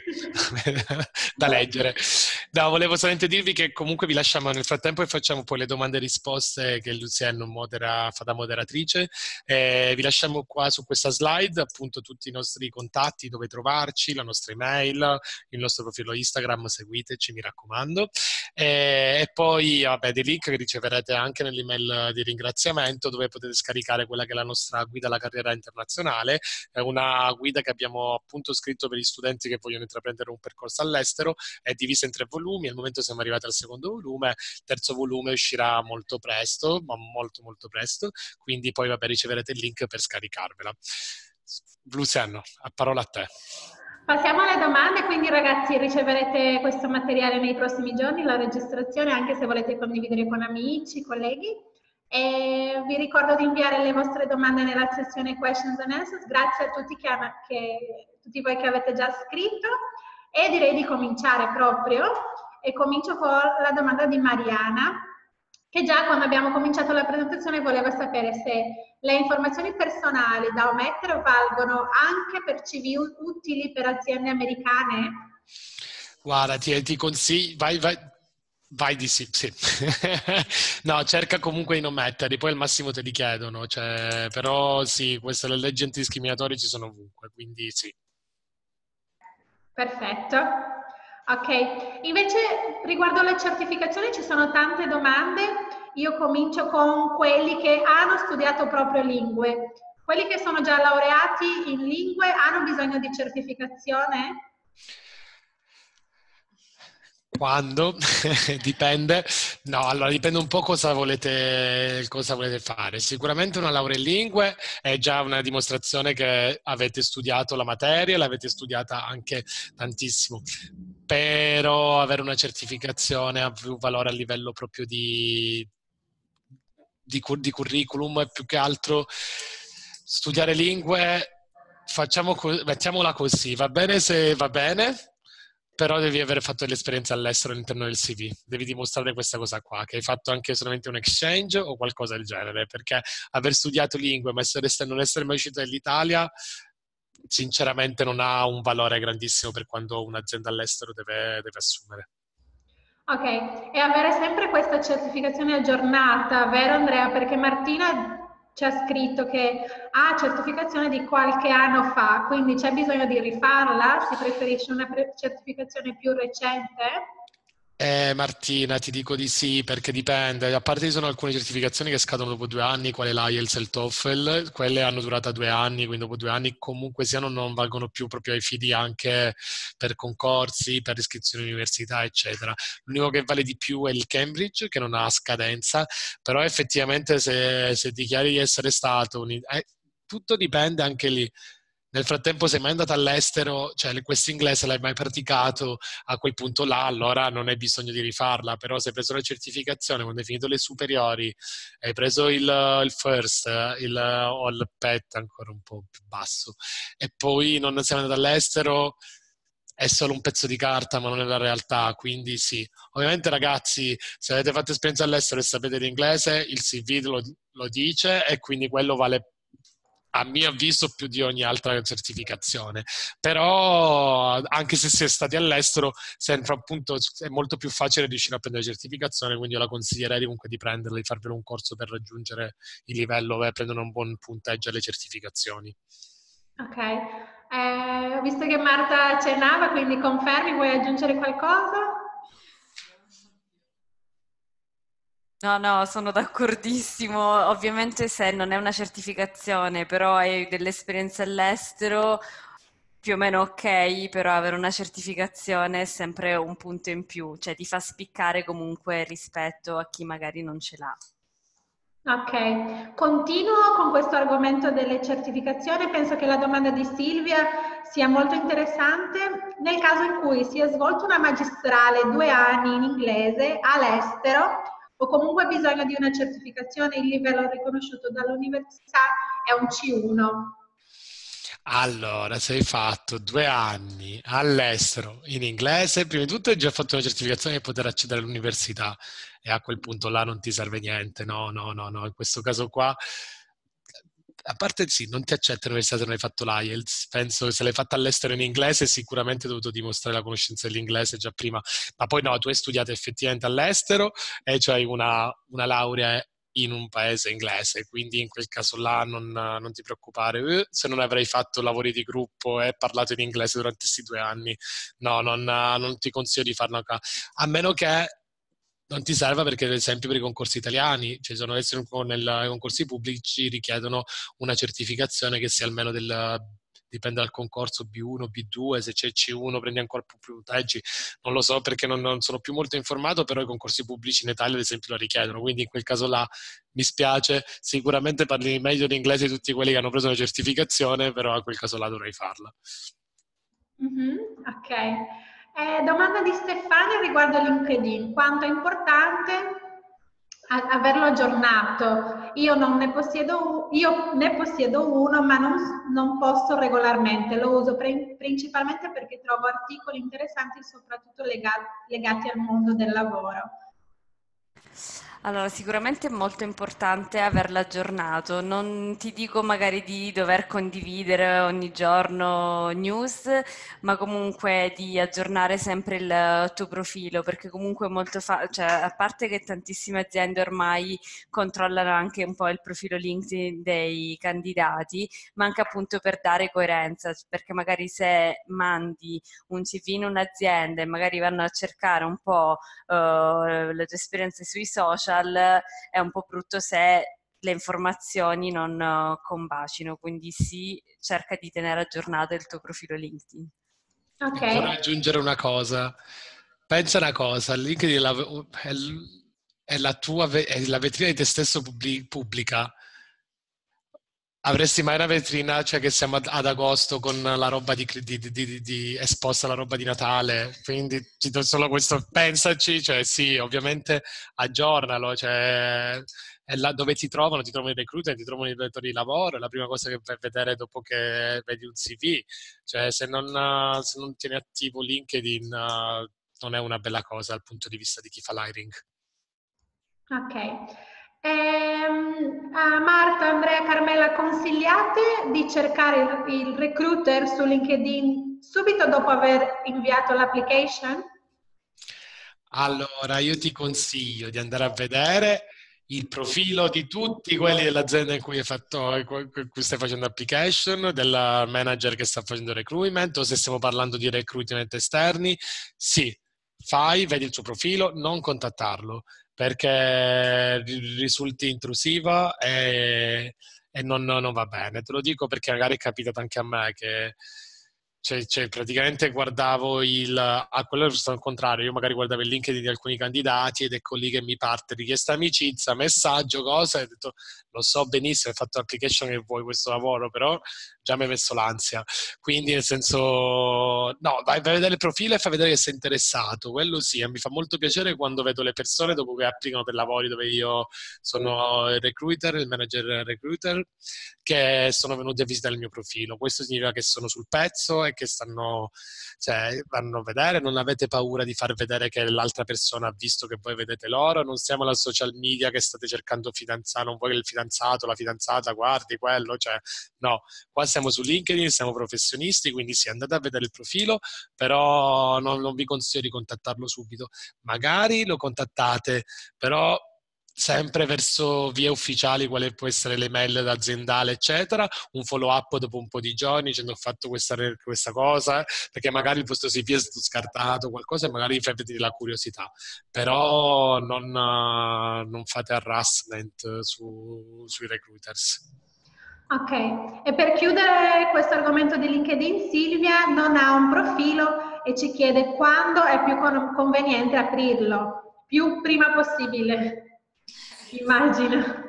da leggere. No, volevo solamente dirvi che comunque vi lasciamo nel frattempo e facciamo poi le domande e risposte che Lucienne modera, fa da moderatrice. Eh, vi lasciamo qua su questa slide appunto tutti i nostri contatti, dove trovarci, la nostra email, il nostro profilo Instagram, seguiteci, mi raccomando. Eh, e poi vabbè, dei link che riceverete anche nell'email di ringraziamento, dove potete scaricare quella che è la nostra guida alla carriera internazionale. È una guida che abbiamo appunto scritto per gli studenti che vogliono intraprendere un percorso all'estero, è divisa in tre volumi, al momento siamo arrivati al secondo volume, il terzo volume uscirà molto presto, ma molto molto presto, quindi poi vabbè riceverete il link per scaricarvela. Luciano, a parola a te. Passiamo alle domande, quindi ragazzi riceverete questo materiale nei prossimi giorni, la registrazione, anche se volete condividere con amici, colleghi. E vi ricordo di inviare le vostre domande nella sezione Questions and Answers. Grazie a tutti, che, che, tutti voi che avete già scritto, e direi di cominciare proprio, e comincio con la domanda di Mariana, che già quando abbiamo cominciato la presentazione voleva sapere se le informazioni personali da omettere valgono anche per C V utili per aziende americane? Guarda, ti, ti consiglio, vai, vai, vai di sì, sì. No, cerca comunque di non metterli, poi al massimo te li chiedono, cioè, però sì, queste le leggi antidiscriminatori ci sono ovunque, quindi sì. Perfetto. Ok, invece riguardo alle certificazioni ci sono tante domande. Io comincio con quelli che hanno studiato proprio lingue. Quelli che sono già laureati in lingue hanno bisogno di certificazione? Quando? Dipende. No, allora dipende un po' cosa volete, cosa volete fare. Sicuramente una laurea in lingue è già una dimostrazione che avete studiato la materia, l'avete studiata anche tantissimo. Però avere una certificazione ha più valore a livello proprio di, di, cur- di curriculum e più che altro studiare lingue. Facciamo co- mettiamola così, va bene se va bene, però devi aver fatto dell'esperienza all'estero all'interno del C V. Devi dimostrare questa cosa qua, che hai fatto anche solamente un exchange o qualcosa del genere, perché aver studiato lingue ma essere, non essere mai uscito dall'Italia, sinceramente non ha un valore grandissimo per quando un'azienda all'estero deve, deve assumere. Ok, e avere sempre questa certificazione aggiornata, vero Andrea? Perché Martina ci ha scritto che ha certificazione di qualche anno fa, quindi c'è bisogno di rifarla? Si preferisce una pre- certificazione più recente? Eh, Martina, ti dico di sì perché dipende. A parte ci sono alcune certificazioni che scadono dopo due anni, quale l'I E L T S e il TOEFL, quelle hanno durata due anni, quindi dopo due anni comunque siano non valgono più proprio ai fidi anche per concorsi, per iscrizioni all'università, eccetera. L'unico che vale di più è il Cambridge, che non ha scadenza, però effettivamente se, se dichiari di essere stato un... eh, tutto dipende anche lì. Nel frattempo, se mai andato all'estero, cioè questo inglese l'hai mai praticato, a quel punto là, allora non hai bisogno di rifarla, però se hai preso la certificazione, quando hai finito le superiori, hai preso il, il first, il, o il pet ancora un po' più basso, e poi non sei andato all'estero, è solo un pezzo di carta, ma non è la realtà, quindi sì. Ovviamente ragazzi, se avete fatto esperienza all'estero e sapete l'inglese, il C V lo, lo dice e quindi quello vale a mio avviso più di ogni altra certificazione, però anche se si è stati all'estero sempre, appunto, è molto più facile riuscire a prendere la certificazione, quindi io la consiglierei comunque di prenderla, di farvelo un corso per raggiungere il livello e prendere un buon punteggio alle certificazioni. Ok, eh, ho visto che Marta accennava, quindi confermi, vuoi aggiungere qualcosa? No, no, sono d'accordissimo. Ovviamente se non è una certificazione, però hai delle esperienze all'estero, più o meno ok, però avere una certificazione è sempre un punto in più, cioè ti fa spiccare comunque rispetto a chi magari non ce l'ha. Ok, continuo con questo argomento delle certificazioni. Penso che la domanda di Silvia sia molto interessante. Nel caso in cui si è svolto una magistrale due anni in inglese all'estero o comunque bisogno di una certificazione, il livello riconosciuto dall'università è un C uno. Allora, se hai fatto due anni all'estero in inglese, prima di tutto hai già fatto una certificazione per poter accedere all'università e a quel punto là non ti serve niente. No, no, no, no. In questo caso qua, a parte sì, non ti accetta l'università se non hai fatto l'I E L T S. Penso che se l'hai fatta all'estero in inglese sicuramente hai dovuto dimostrare la conoscenza dell'inglese già prima. Ma poi no, tu hai studiato effettivamente all'estero e c'hai una, una laurea in un paese inglese, quindi in quel caso là non, non ti preoccupare. Eh, se non avrei fatto lavori di gruppo e parlato in inglese durante questi due anni, no, non, non ti consiglio di farlo qua. A meno che non ti serva, perché ad esempio per i concorsi italiani, cioè sono adesso nei concorsi pubblici richiedono una certificazione che sia almeno del, dipende dal concorso, B uno, B due, se c'è C uno prendi ancora più punteggi, non lo so perché non, non sono più molto informato, però i concorsi pubblici in Italia ad esempio lo richiedono, quindi in quel caso là mi spiace, sicuramente parli meglio l'inglese di tutti quelli che hanno preso una certificazione, però a quel caso là dovrei farla. Mhm, ok. Eh, domanda di Stefania riguardo LinkedIn. Quanto è importante a- averlo aggiornato? Io non ne possiedo, u- io ne possiedo uno, ma non, non posto regolarmente. Lo uso pre- principalmente perché trovo articoli interessanti, soprattutto lega- legati al mondo del lavoro. Allora, sicuramente è molto importante averla aggiornato. Non ti dico magari di dover condividere ogni giorno news, ma comunque di aggiornare sempre il tuo profilo, perché comunque è molto fa- cioè, a parte che tantissime aziende ormai controllano anche un po' il profilo LinkedIn dei candidati, ma anche appunto per dare coerenza, perché magari se mandi un C V in un'azienda e magari vanno a cercare un po' eh, le tue esperienze sui social, è un po' brutto se le informazioni non eh, combacino, quindi sì, cerca di tenere aggiornato il tuo profilo LinkedIn. Ok. E vorrei aggiungere una cosa. pensa una cosa, LinkedIn è la, è l- è la tua, ve- è la vetrina di te stesso pubblic- pubblica. Avresti mai una vetrina, cioè che siamo ad, ad agosto con la roba di, di- di- di- di- esposta, la roba di Natale, quindi ti do solo questo, pensaci, cioè sì, ovviamente aggiornalo, cioè è là dove ti trovano, ti trovano i recruiter, ti trovano i datori di lavoro, è la prima cosa che vai a vedere dopo che vedi un C V, cioè se non, eh, se non tieni attivo LinkedIn eh, non è una bella cosa dal punto di vista di chi fa l'hiring. Ok. Ehm, a Marta, Andrea, Carmela, consigliate di cercare il, il recruiter su LinkedIn subito dopo aver inviato l'application? Allora, io ti consiglio di andare a vedere il profilo di tutti quelli dell'azienda in cui hai fatto, in cui stai facendo application, del manager che sta facendo recruitment, o se stiamo parlando di recruitment esterni, sì, fai, vedi il suo profilo, non contattarlo, perché ri- risulti intrusiva e, e non, non va bene. Te lo dico perché magari è capitato anche a me che cioè, cioè, praticamente guardavo il... A quello è stato il contrario, io magari guardavo il LinkedIn di alcuni candidati ed ecco lì che mi parte richiesta amicizia, messaggio, cosa, e ho detto lo so benissimo, hai fatto l'application che vuoi questo lavoro, però già mi hai messo l'ansia. Quindi nel senso, no, vai, vai a vedere il profilo e fai vedere che sei interessato, quello sì, e mi fa molto piacere quando vedo le persone dopo che applicano per lavori dove io sono il recruiter, il manager recruiter, che sono venuti a visitare il mio profilo. Questo significa che sono sul pezzo e che stanno, cioè, vanno a vedere, non avete paura di far vedere che l'altra persona ha visto che voi vedete loro, non siamo alla social media che state cercando fidanzato, non vuoi che il fidanzato, la fidanzata guardi quello, cioè no, qua siamo su LinkedIn, siamo professionisti, quindi sì, andate a vedere il profilo, però non, non vi consiglio di contattarlo subito. Magari lo contattate, però sempre verso vie ufficiali, quale può essere l'email aziendale, eccetera, un follow up dopo un po' di giorni dicendo ho fatto questa, questa cosa, perché magari il vostro C V è stato scartato, qualcosa, e magari vi fa vedere la curiosità, però non, uh, non fate harassment su, sui recruiters. Ok, e per chiudere questo argomento di LinkedIn, Silvia non ha un profilo e ci chiede quando è più con- conveniente aprirlo, più prima possibile, immagino.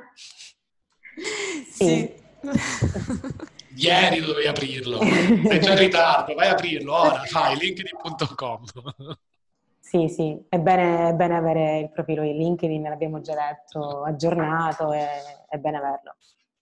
Sì. Ieri dovevi aprirlo, sei già in ritardo, vai a aprirlo ora, fai linkedin punto com. Sì, sì, è bene, è bene avere il profilo di LinkedIn, l'abbiamo già detto, aggiornato, e è bene averlo.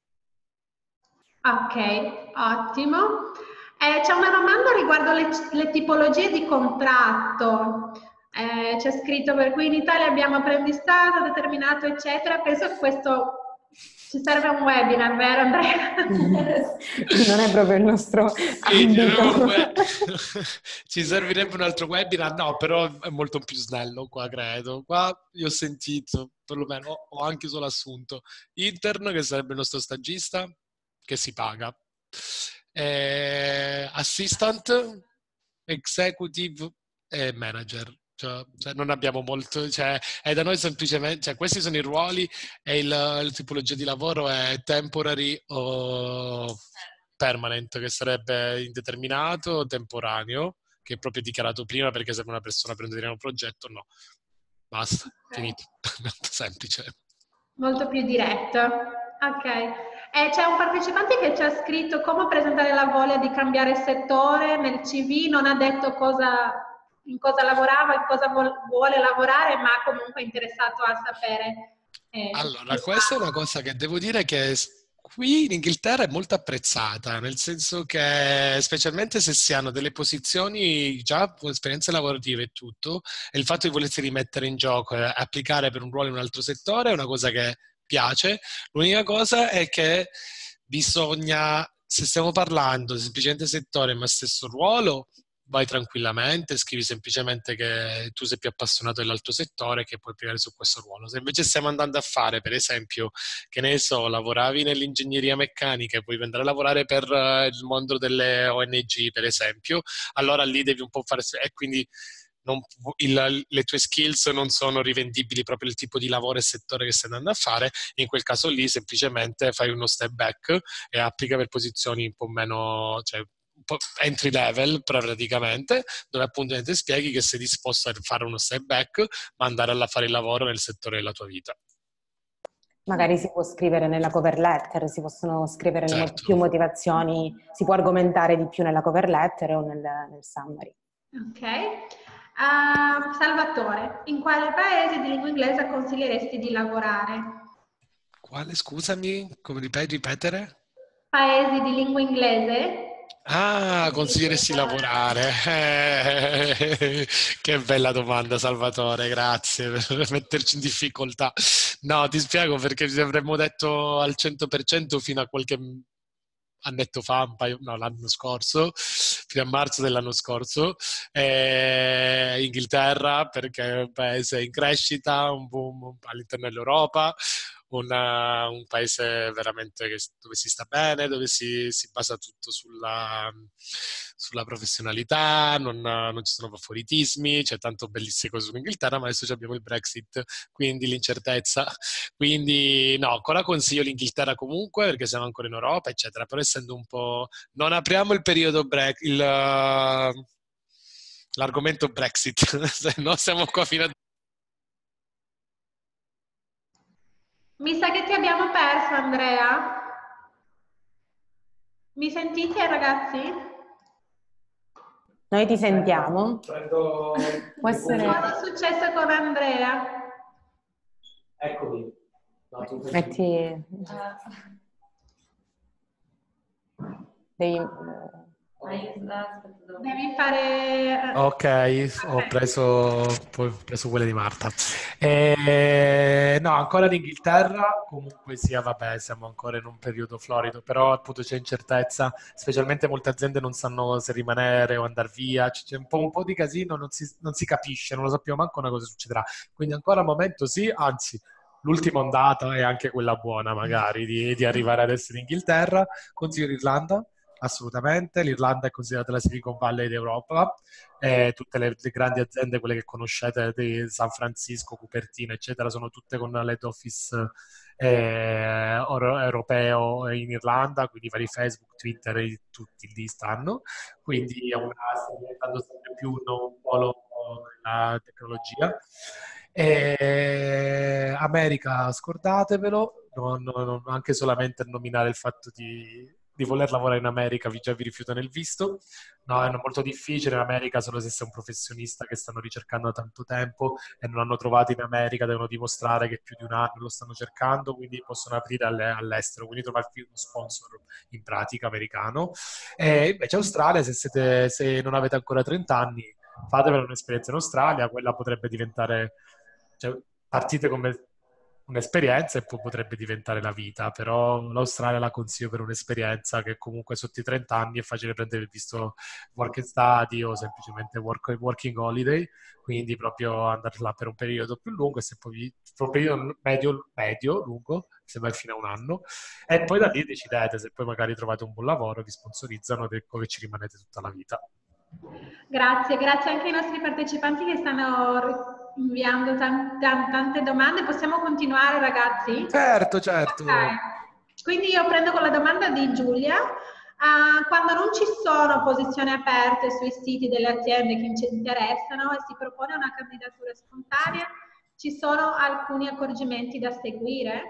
Ok, ottimo. Eh, c'è una domanda riguardo le, le tipologie di contratto. Eh, c'è scritto per cui in Italia abbiamo apprendistato, determinato, eccetera. Penso che questo ci serve un webinar, vero Andrea? Non è proprio il nostro Sì, ambito. ci servirebbe un altro webinar, no, però è molto più snello qua, credo. Qua io ho sentito, perlomeno ho ho anche solo assunto, intern, che sarebbe il nostro stagista, che si paga. Eh, assistant, executive e manager. Cioè, cioè non abbiamo molto, cioè, è da noi semplicemente, cioè, questi sono i ruoli e il, la tipologia di lavoro è temporary o permanent, che sarebbe indeterminato o temporaneo, che è proprio dichiarato prima perché serve una persona per un progetto, no. Basta, Ok. finito. Molto semplice. Molto più diretto. Ok. E c'è un partecipante che ci ha scritto come presentare la voglia di cambiare settore nel C V, non ha detto cosa, in cosa lavorava, in cosa vuol- vuole lavorare, ma comunque è interessato a sapere eh, su Allora, che questa è una fa. cosa che devo dire che s- qui in Inghilterra è molto apprezzata, nel senso che specialmente se si hanno delle posizioni già con esperienze lavorative e tutto, e il fatto di volersi rimettere in gioco e applicare per un ruolo in un altro settore è una cosa che piace. L'unica cosa è che bisogna, se stiamo parlando semplicemente settore ma stesso ruolo, vai tranquillamente, scrivi semplicemente che tu sei più appassionato dell'altro settore e che puoi applicare su questo ruolo. Se invece stiamo andando a fare, per esempio, che ne so, lavoravi nell'ingegneria meccanica e vuoi andare a lavorare per uh, il mondo delle O N G, per esempio, allora lì devi un po' fare... E quindi non, il, le tue skills non sono rivendibili proprio il tipo di lavoro e settore che stai andando a fare, in quel caso lì semplicemente fai uno step back e applica per posizioni un po' meno, cioè po' entry level praticamente, dove appunto ti spieghi che sei disposto a fare uno step back, ma andare a fare il lavoro nel settore della tua vita. Magari si può scrivere nella cover letter, si possono scrivere le mo- Certo. più motivazioni, si può argomentare di più nella cover letter o nel, nel summary. Ok. Uh, Salvatore, in quale paese di lingua inglese consiglieresti di lavorare? Quale, scusami, come ripeti, ripetere? Paesi di lingua inglese? Ah, consiglieresti lavorare. Eh, che bella domanda, Salvatore, grazie per metterci in difficoltà. No, ti spiego perché ci avremmo detto al cento per cento fino a qualche annetto fa, un paio, no, l'anno scorso, fino a marzo dell'anno scorso, eh, Inghilterra perché è un paese in crescita, un boom all'interno dell'Europa, una, un paese veramente che, dove si sta bene, dove si, si basa tutto sulla, sulla professionalità, non, non ci sono favoritismi, c'è tanto bellissime cose sull'Inghilterra, ma adesso abbiamo il Brexit, quindi l'incertezza. Quindi no, ancora consiglio l'Inghilterra comunque perché siamo ancora in Europa, eccetera, però essendo un po'... Non apriamo il periodo Brexit, il, uh, l'argomento Brexit, se no siamo qua fino a... Mi sa che ti abbiamo perso, Andrea. Mi sentite, ragazzi? Noi ti sentiamo. Può essere... Cosa è successo con Andrea? Eccomi. Metti... Devi... Devi fare... Ok, ho preso, poi ho preso quelle di Marta. Eh, no, ancora l'Inghilterra, comunque sia, vabbè, siamo ancora in un periodo florido, però appunto c'è incertezza, specialmente molte aziende non sanno se rimanere o andare via, c'è un po', un po' di casino, non si, non si capisce, non lo sappiamo manco una cosa succederà. Quindi ancora al momento sì, anzi, l'ultima ondata è anche quella buona magari di, di arrivare ad essere in Inghilterra. Consiglio l'Irlanda. Assolutamente, l'Irlanda è considerata la Silicon Valley d'Europa, eh, tutte le, le grandi aziende, quelle che conoscete di San Francisco, Cupertino, eccetera, sono tutte con l'head office eh, oro- europeo in Irlanda, quindi vari Facebook, Twitter, e tutti lì stanno, quindi è una, sta diventando sempre più un, un polo nella tecnologia. E America, scordatevelo, non- non- anche solamente a nominare il fatto di, di voler lavorare in America, vi già vi rifiutano il visto. No, è molto difficile in America, solo se sei un professionista che stanno ricercando da tanto tempo e non hanno trovato in America, devono dimostrare che più di un anno lo stanno cercando, quindi possono aprire alle- all'estero, quindi trovarvi uno sponsor in pratica americano. E invece Australia, se, siete, se non avete ancora trenta anni, fatevela un'esperienza in Australia, quella potrebbe diventare, cioè, partite come un'esperienza e poi potrebbe diventare la vita, però l'Australia la consiglio per un'esperienza che comunque sotto i trenta anni è facile prendere il visto work and study o semplicemente work, working holiday, quindi proprio andare là per un periodo più lungo e se poi per un periodo medio, medio lungo, sembra fino a un anno, e poi da lì decidete se poi magari trovate un buon lavoro, vi sponsorizzano ed ecco che ci rimanete tutta la vita. Grazie, grazie anche ai nostri partecipanti che stanno inviando tan- tan- tante domande. Possiamo continuare, ragazzi? Certo, certo. Ok. Quindi io prendo con la domanda di Giulia. Ah, quando non ci sono posizioni aperte sui siti delle aziende che ci interessano e si propone una candidatura spontanea, ci sono alcuni accorgimenti da seguire?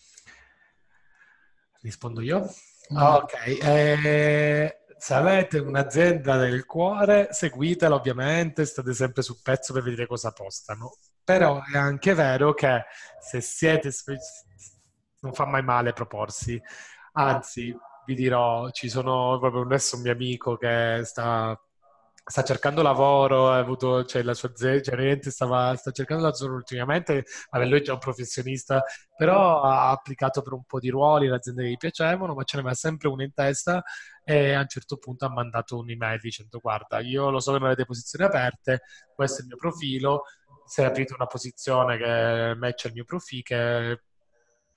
Rispondo io? Ok, eh, se avete un'azienda del cuore, seguitela ovviamente, state sempre sul pezzo per vedere cosa postano. Però è anche vero che se siete, spe- non fa mai male proporsi. Anzi, vi dirò, ci sono proprio adesso un mio amico che sta, sta cercando lavoro, ha avuto, cioè la sua azienda, cioè, veramente stava, sta cercando lavoro ultimamente, vabbè, lui è già un professionista, però ha applicato per un po' di ruoli, le aziende che gli piacevano, ma ce n'aveva sempre una in testa e a un certo punto ha mandato un'email dicendo guarda, io lo so che non avete posizioni aperte, questo è il mio profilo, se aprite una posizione che matcha il mio profilo, che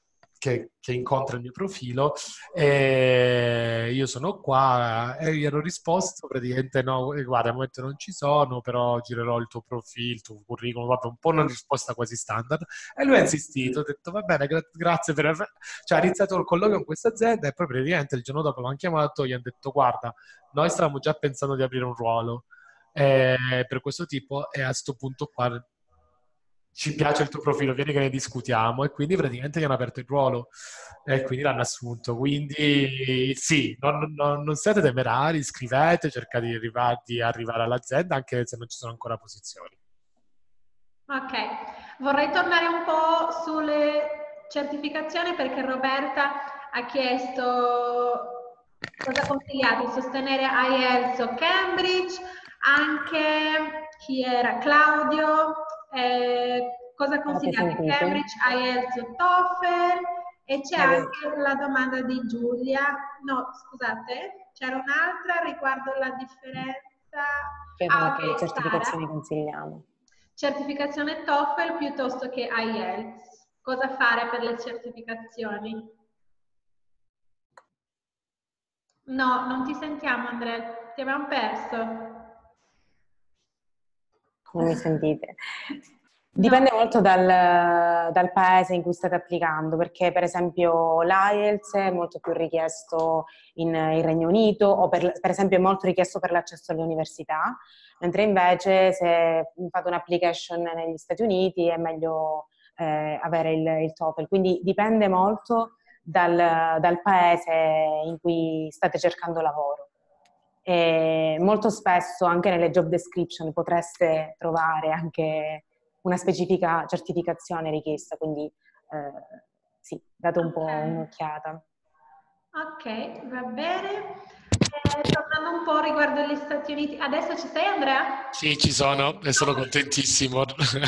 che, che incontra il mio profilo, e io sono qua e gli hanno risposto praticamente no, eh, guarda, al momento non ci sono, però girerò il tuo profilo, il tuo curriculum, vabbè, un po' una risposta quasi standard. E lui ha insistito, ha detto va bene, gra- grazie per aver... Cioè ha iniziato il colloquio con questa azienda e poi praticamente il giorno dopo l'hanno chiamato e gli hanno detto guarda, noi stavamo già pensando di aprire un ruolo eh, per questo tipo e a sto punto qua ci piace il tuo profilo, vieni che ne discutiamo, e quindi praticamente gli hanno aperto il ruolo e quindi l'hanno assunto. Quindi sì, non, non- non siate temerari, scrivete, cercate di arrivare, di arrivare all'azienda anche se non ci sono ancora posizioni. Ok, vorrei tornare un po' sulle certificazioni perché Roberta ha chiesto cosa consigliate, sostenere I E L T S o Cambridge, anche chi era Claudio, eh, cosa Avete consigliate, sentito? Cambridge, I E L T S o TOEFL, e c'è Avete- anche la domanda di Giulia, no scusate, c'era un'altra riguardo la differenza, Chiedono ah che ok, Sara. certificazioni consigliamo. Certificazione TOEFL piuttosto che I E L T S. Cosa fare per le certificazioni? No, non ti sentiamo Andrea, ti abbiamo perso. Non mi sentite? No. Dipende molto dal, dal paese in cui state applicando, perché per esempio l'I E L T S è molto più richiesto in, in Regno Unito o per, per esempio è molto richiesto per l'accesso alle università, mentre invece se fate un'application negli Stati Uniti è meglio eh, avere il, il TOEFL, quindi dipende molto dal, dal paese in cui state cercando lavoro. E molto spesso anche nelle job description potreste trovare anche una specifica certificazione richiesta, quindi eh, sì, date un po' Ok. un'occhiata. Ok, va bene. Eh, tornando un po' riguardo gli Stati Uniti, adesso ci sei Andrea? Sì, ci sono e sono contentissimo.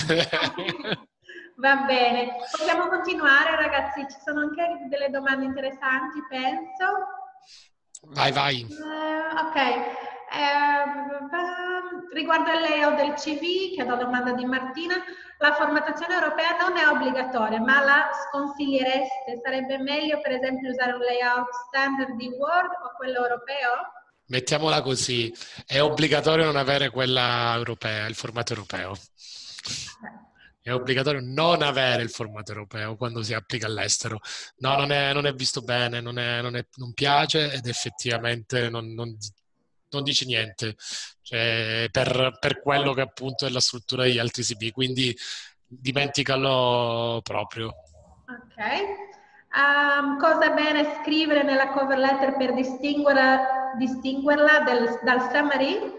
Va bene, possiamo continuare ragazzi, ci sono anche delle domande interessanti, penso. Vai, vai. Eh, ok, Eh, riguardo il layout del C V, che è la domanda di Martina, la formattazione europea non è obbligatoria, ma la sconsigliereste? Sarebbe meglio per esempio usare un layout standard di Word o quello europeo? Mettiamola così, è obbligatorio non avere quella europea, il formato europeo. È obbligatorio non avere il formato europeo quando si applica all'estero. No, non è, non è visto bene, non, è, non, è, non piace ed effettivamente non, non, non dice niente, cioè, per, per quello che appunto è la struttura degli altri C V, quindi dimenticalo proprio. Ok. Um, cosa è bene scrivere nella cover letter per distinguerla, distinguerla del- dal summary?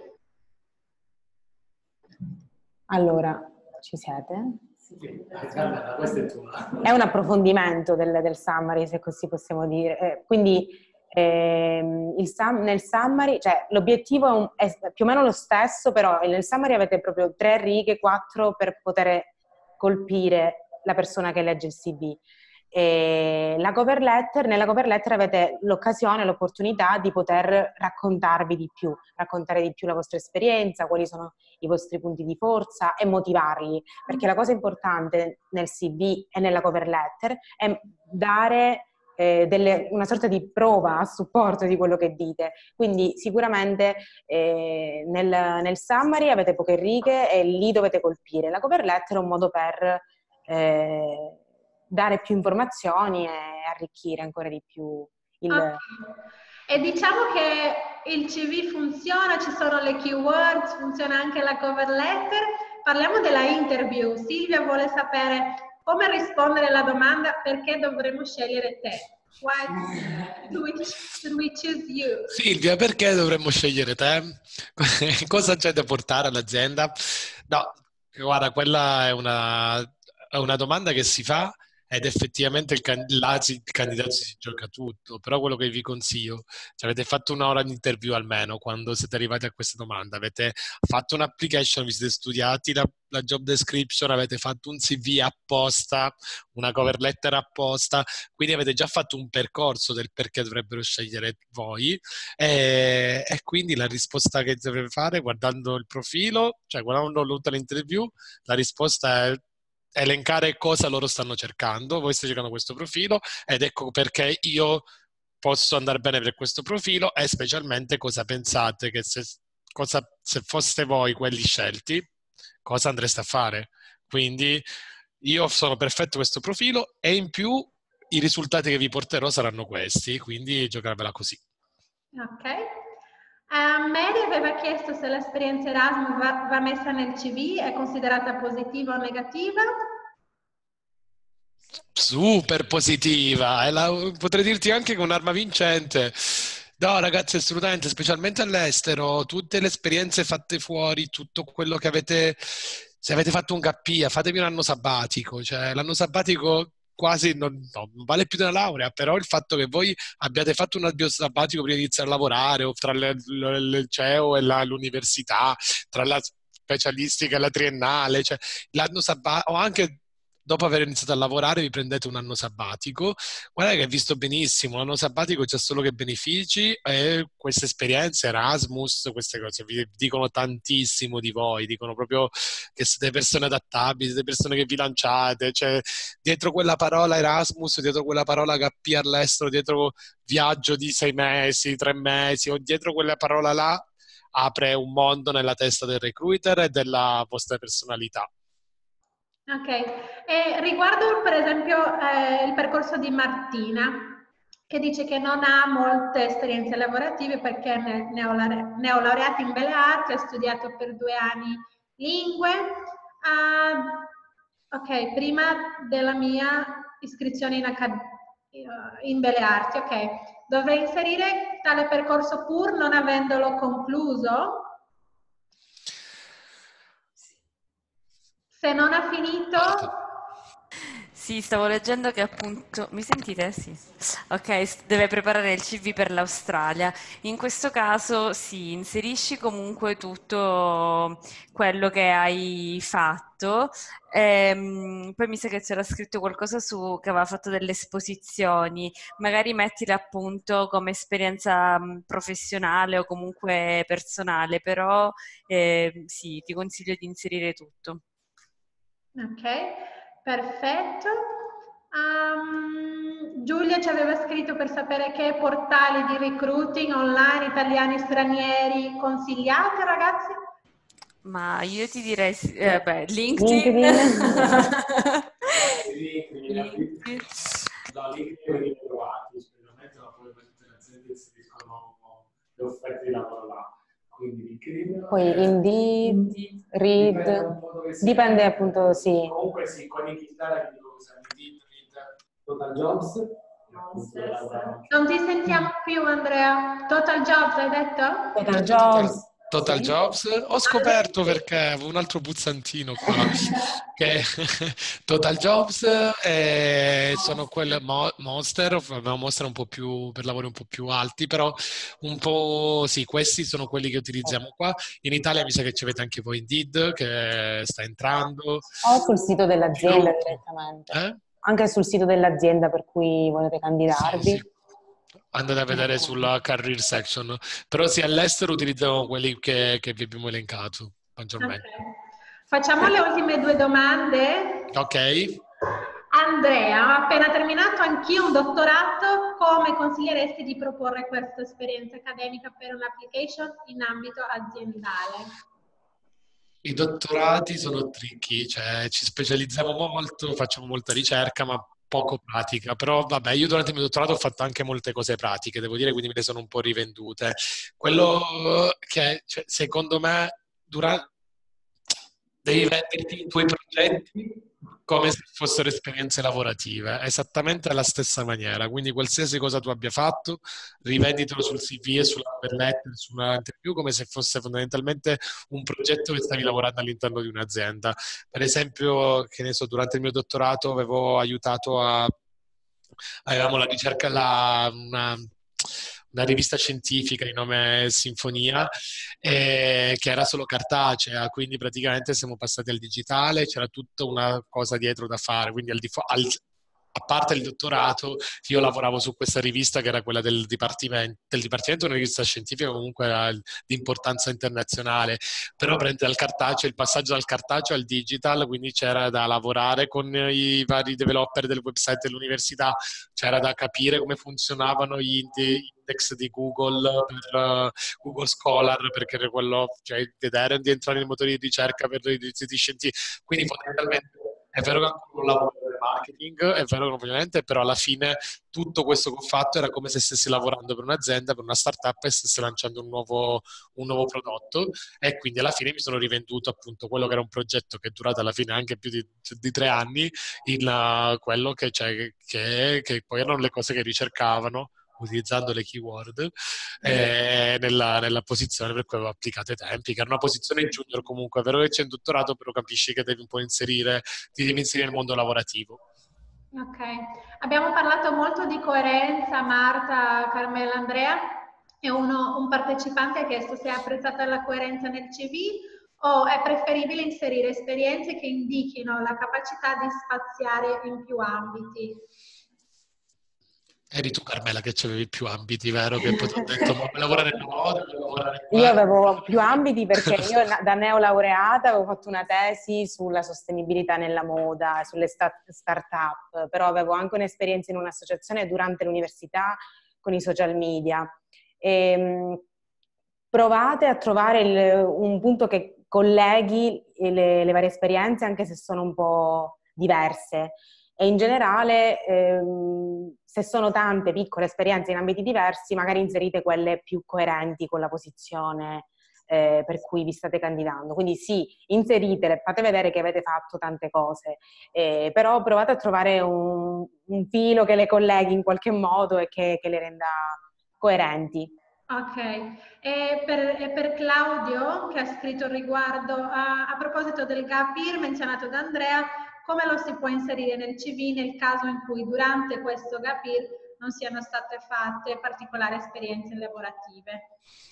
Allora, ci siete? Questa è tua. È un approfondimento del, del summary, se così possiamo dire. Eh, quindi ehm, il sum- nel summary, cioè l'obiettivo è, un- è più o meno lo stesso, però nel summary avete proprio tre righe, quattro per poter colpire la persona che legge il C V. E la cover letter, nella cover letter avete l'occasione, l'opportunità di poter raccontarvi di più, raccontare di più la vostra esperienza, quali sono i vostri punti di forza e motivarli, perché la cosa importante nel C V e nella cover letter è dare eh, delle, una sorta di prova a supporto di quello che dite. Quindi sicuramente eh, nel, nel summary avete poche righe e lì dovete colpire. La cover letter è un modo per eh, dare più informazioni e arricchire ancora di più il... Ok. E diciamo che il C V funziona, ci sono le keywords, funziona anche la cover letter. Parliamo della interview. Silvia vuole sapere come rispondere alla domanda perché dovremmo scegliere te. Why do we, should we choose you? Silvia, perché dovremmo scegliere te? Cosa c'è da portare all'azienda? No, guarda, quella è una, è una domanda che si fa ed effettivamente il, can- là si- il candidato si gioca tutto, però quello che vi consiglio, cioè avete fatto un'ora di interview almeno quando siete arrivati a questa domanda, avete fatto un'application, vi siete studiati la, la job description, avete fatto un C V apposta, una cover letter apposta, quindi avete già fatto un percorso del perché dovrebbero scegliere voi e, e quindi la risposta che dovete fare guardando il profilo, cioè guardando tutta l'interview, la risposta è elencare cosa loro stanno cercando. Voi state cercando questo profilo ed ecco perché io posso andare bene per questo profilo e specialmente cosa pensate che se, cosa, se foste voi quelli scelti, cosa andreste a fare. Quindi io sono perfetto questo profilo e in più i risultati che vi porterò saranno questi, quindi giocarvela così. Ok. Uh, Mary aveva chiesto se l'esperienza Erasmus va, va messa nel C V, è considerata positiva o negativa? Super positiva, e la, potrei dirti anche che è un'arma vincente. No, ragazzi, assolutamente, specialmente all'estero, tutte le esperienze fatte fuori, tutto quello che avete, se avete fatto un gap year, fatevi un anno sabbatico, cioè l'anno sabbatico quasi non, no, non vale più della laurea, però il fatto che voi abbiate fatto un anno sabbatico prima di iniziare a lavorare, o tra le- le- il liceo e la- l'università, tra la specialistica e la triennale, cioè l'anno sabbatico, o anche dopo aver iniziato a lavorare vi prendete un anno sabbatico. Guarda che hai visto benissimo, l'anno sabbatico c'è solo che benefici e queste esperienze, Erasmus, queste cose vi dicono tantissimo di voi, dicono proprio che siete persone adattabili, siete persone che vi lanciate, cioè dietro quella parola Erasmus, dietro quella parola Gap year all'estero, dietro viaggio di sei mesi, tre mesi o dietro quella parola là apre un mondo nella testa del recruiter e della vostra personalità. Ok, e riguardo per esempio eh, il percorso di Martina, che dice che non ha molte esperienze lavorative perché è ne- neolaurea- neolaureata in Belle Arti, ha studiato per due anni lingue. Ah, ok, prima della mia iscrizione in, accad- in Belle Arti, ok. Dovrei inserire tale percorso pur non avendolo concluso? Se non ha finito... Sì, stavo leggendo che appunto... Mi sentite? Sì. Ok, s- deve preparare il C V per l'Australia. In questo caso sì, inserisci comunque tutto quello che hai fatto. Ehm, poi mi sa che c'era scritto qualcosa su che aveva fatto delle esposizioni. Magari mettila appunto come esperienza mh, professionale o comunque personale, però eh, sì, ti consiglio di inserire tutto. Ok, perfetto. Um, Giulia ci aveva scritto per sapere che portali di recruiting online italiani stranieri consigliate, ragazzi? Ma io ti direi, sì, eh, beh, LinkedIn. LinkedIn. LinkedIn. Da lì che venite trovati, specialmente ma poi per tutte le aziende inseriscono le offerte di lavoro là. Quindi LinkedIn. Poi eh, Indeed, dipende Read, un po' dove sei. dipende appunto, sì. Comunque sì, con Inghilterra ti dico che siamo Indeed, Read, Total Jobs. appunto, lavorano anche- Non ti sentiamo più, Andrea. Total Jobs, hai detto? Total Total, Jobs, Total sì. Jobs, ho scoperto perché avevo un altro puzzantino qua, che Total Jobs eh, sono quelle mo- Monster, abbiamo Monster un po' più per lavori un po' più alti, però un po' sì, questi sono quelli che utilizziamo qua. In Italia mi sa che ci avete anche voi Indeed che sta entrando. O sul sito dell'azienda Piloto. direttamente. Eh? Anche sul sito dell'azienda per cui volete Sì, candidarvi. sì. Andate a vedere sulla career section. Però sì, all'estero utilizziamo quelli che, che vi abbiamo elencato Ok. maggiormente. Facciamo le ultime due domande. Ok? Andrea, ho appena terminato anch'io un dottorato, come consiglieresti di proporre questa esperienza accademica per un'application in ambito aziendale? I dottorati sono tricky, cioè ci specializziamo molto, facciamo molta ricerca, ma poco pratica. Però vabbè, io durante il mio dottorato ho fatto anche molte cose pratiche, devo dire, quindi me le sono un po' rivendute. Quello che cioè, secondo me durante devi venderti i tuoi progetti come se fossero esperienze lavorative, esattamente alla stessa maniera. Quindi qualsiasi cosa tu abbia fatto, rivenditelo sul C V e sulla cover letter, sulla interview, come se fosse fondamentalmente un progetto che stavi lavorando all'interno di un'azienda. Per esempio, che ne so, durante il mio dottorato avevo aiutato a... avevamo la ricerca, la, una, una rivista scientifica di nome Sinfonia, eh, che era solo cartacea, quindi praticamente siamo passati al digitale, c'era tutta una cosa dietro da fare, quindi al di fu- al- a parte il dottorato, io lavoravo su questa rivista che era quella del Dipartimento, del Dipartimento, una rivista scientifica comunque era di importanza internazionale, però prende dal cartaceo, il passaggio dal cartaceo al digital, quindi c'era da lavorare con i vari developer del website dell'università, c'era da capire come funzionavano gli index di Google per uh, Google Scholar, perché era quello, cioè vedere di entrare nei motori di ricerca per i siti scientifici, quindi fondamentalmente è vero che anche un lavoro di marketing, è vero che non voglio niente, però alla fine tutto questo che ho fatto era come se stessi lavorando per un'azienda, per una startup e stessi lanciando un nuovo, un nuovo prodotto, e quindi alla fine mi sono rivenduto appunto quello che era un progetto che è durato alla fine anche più di, di tre anni, in uh, quello che, cioè, che, che poi erano le cose che ricercavano utilizzando le keyword eh, nella, nella posizione per cui avevo applicato i tempi, che era una posizione junior comunque, è vero che c'è un dottorato, però capisci che devi un po' inserire, ti devi inserire nel mondo lavorativo. Ok, abbiamo parlato molto di coerenza, Marta, Carmela, Andrea, e uno, un partecipante ha chiesto se è apprezzata la coerenza nel C V o è preferibile inserire esperienze che indichino la capacità di spaziare in più ambiti. Eri tu, Carmela, che avevi più ambiti, vero? Che poi ti ho detto, ma vuoi lavorare in moda, vuoi lavorare qua? Io avevo più ambiti perché io da neolaureata avevo fatto una tesi sulla sostenibilità nella moda, sulle start-up, però avevo anche un'esperienza in un'associazione durante l'università con i social media. E, provate a trovare il, un punto che colleghi le, le varie esperienze, anche se sono un po' diverse. E in generale, ehm, se sono tante piccole esperienze in ambiti diversi, magari inserite quelle più coerenti con la posizione eh, per cui vi state candidando. Quindi sì, inseritele, fate vedere che avete fatto tante cose, eh, però provate a trovare un, un filo che le colleghi in qualche modo e che, che le renda coerenti. Ok, e per, e per Claudio che ha scritto il riguardo, a, a proposito del gap year menzionato da Andrea, come lo si può inserire nel C V nel caso in cui durante questo gap year non siano state fatte particolari esperienze lavorative?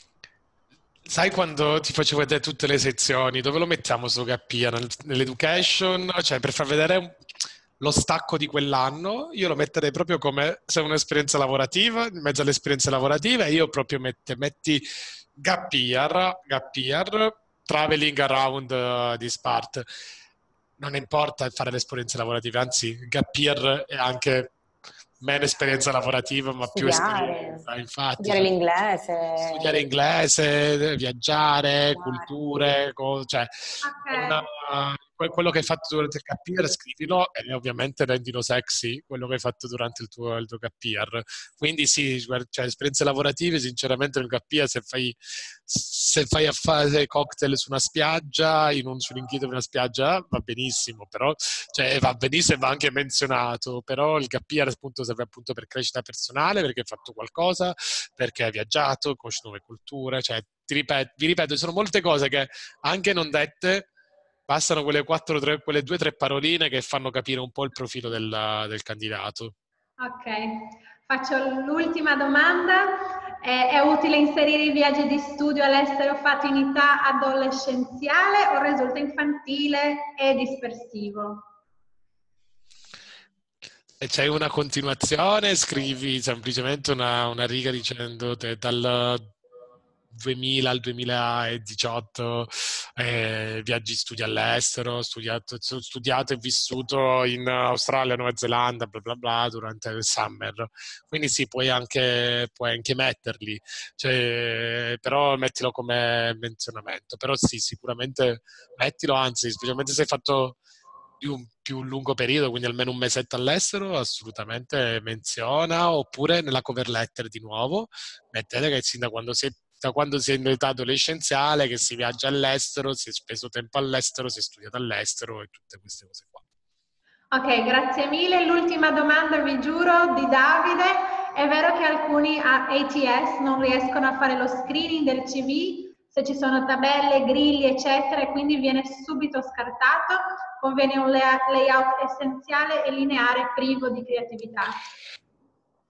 Sai quando ti facevo vedere tutte le sezioni, dove lo mettiamo sto gap year? Nell'education? Cioè per far vedere lo stacco di quell'anno, io lo metterei proprio come se è un'esperienza lavorativa, in mezzo alle esperienze lavorative, io proprio mette, metti gap year, gap year, traveling around uh, this part. Non importa fare le esperienze lavorative, anzi gap year è anche meno esperienza lavorativa, ma Studiare, più esperienza, infatti. studiare l'inglese. Studiare inglese, viaggiare, culture, co- cioè Okay. una, quello che hai fatto durante il gap year scrivilo e ovviamente rendilo sexy quello che hai fatto durante il tuo, il tuo gap year. Quindi sì, cioè, esperienze lavorative, sinceramente nel gap year se fai, se fai a fare cocktail su una spiaggia, in un, su un inchito di una spiaggia va benissimo, però cioè, va benissimo e va anche menzionato, però il gap year appunto serve appunto per crescita personale, perché hai fatto qualcosa, perché hai viaggiato, conosci nuove culture, cioè ti ripeto, vi ripeto, ci sono molte cose che anche non dette bastano quelle, quattro, tre, quelle due o tre paroline che fanno capire un po' il profilo del, del candidato. Ok, faccio l'ultima domanda. È, è utile inserire i viaggi di studio all'estero fatti in età adolescenziale o risulta infantile e dispersivo? E c'è una continuazione, scrivi semplicemente una, una riga dicendo te, dal duemila al duemiladiciotto eh, viaggi studi all'estero, studiato, studiato e vissuto in Australia, Nuova Zelanda, bla bla bla durante il summer. Quindi sì, puoi anche, puoi anche metterli, cioè, però mettilo come menzionamento. Però sì, sicuramente mettilo, anzi, specialmente se hai fatto più un più lungo periodo, quindi almeno un mesetto all'estero, assolutamente menziona, oppure nella cover letter di nuovo, mettete che sin da quando si è, da quando si è in età adolescenziale, che si viaggia all'estero, si è speso tempo all'estero, si è studiato all'estero e tutte queste cose qua. Ok, grazie mille. L'ultima domanda, vi giuro, di Davide. È vero che alcuni A T S non riescono a fare lo screening del C V se ci sono tabelle, grilli, eccetera, e quindi viene subito scartato? Conviene un layout essenziale e lineare privo di creatività?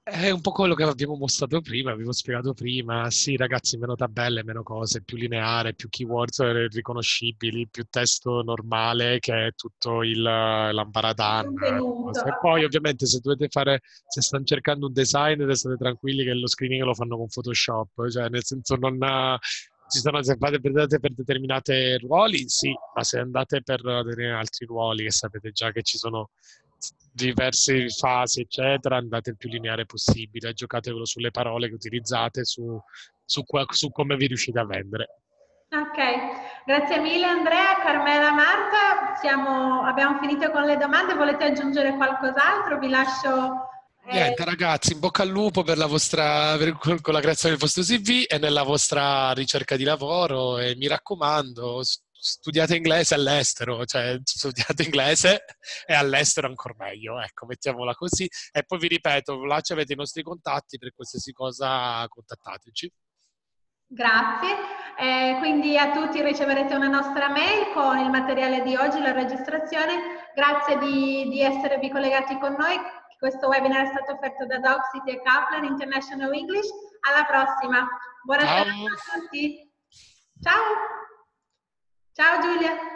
È un po' quello che abbiamo mostrato prima, avevo spiegato prima. Sì, ragazzi, meno tabelle, meno cose, più lineare, più keywords riconoscibili, più testo normale che è tutto il Il l'ambaradan. contenuto, E poi, ovviamente, se dovete fare, se stanno cercando un design, state tranquilli che lo screening lo fanno con Photoshop, cioè nel senso non. Ci sono, se fate per, per determinate ruoli, sì, ma se andate per determinati altri ruoli che sapete già che ci sono diverse fasi, eccetera, andate il più lineare possibile, giocatevelo sulle parole che utilizzate, su, su, qua- su come vi riuscite a vendere. Ok, grazie mille Andrea, Carmela, Marta, siamo, abbiamo finito con le domande, volete aggiungere qualcos'altro? Vi lascio... eh, Niente, ragazzi, in bocca al lupo per la vostra, per- con con la creazione del vostro C V e nella vostra ricerca di lavoro e mi raccomando, s- studiate inglese all'estero, cioè studiate inglese e all'estero ancora meglio, ecco, mettiamola così. E poi vi ripeto, là ci avete i nostri contatti, per qualsiasi cosa contattateci. Grazie, eh, quindi a tutti riceverete una nostra mail con il materiale di oggi, la registrazione. Grazie di, di esservi collegati con noi. Questo webinar è stato offerto da Docsity e Kaplan International English. Alla prossima. Buona serata Ciao! a tutti. Ciao. Ciao Giulia.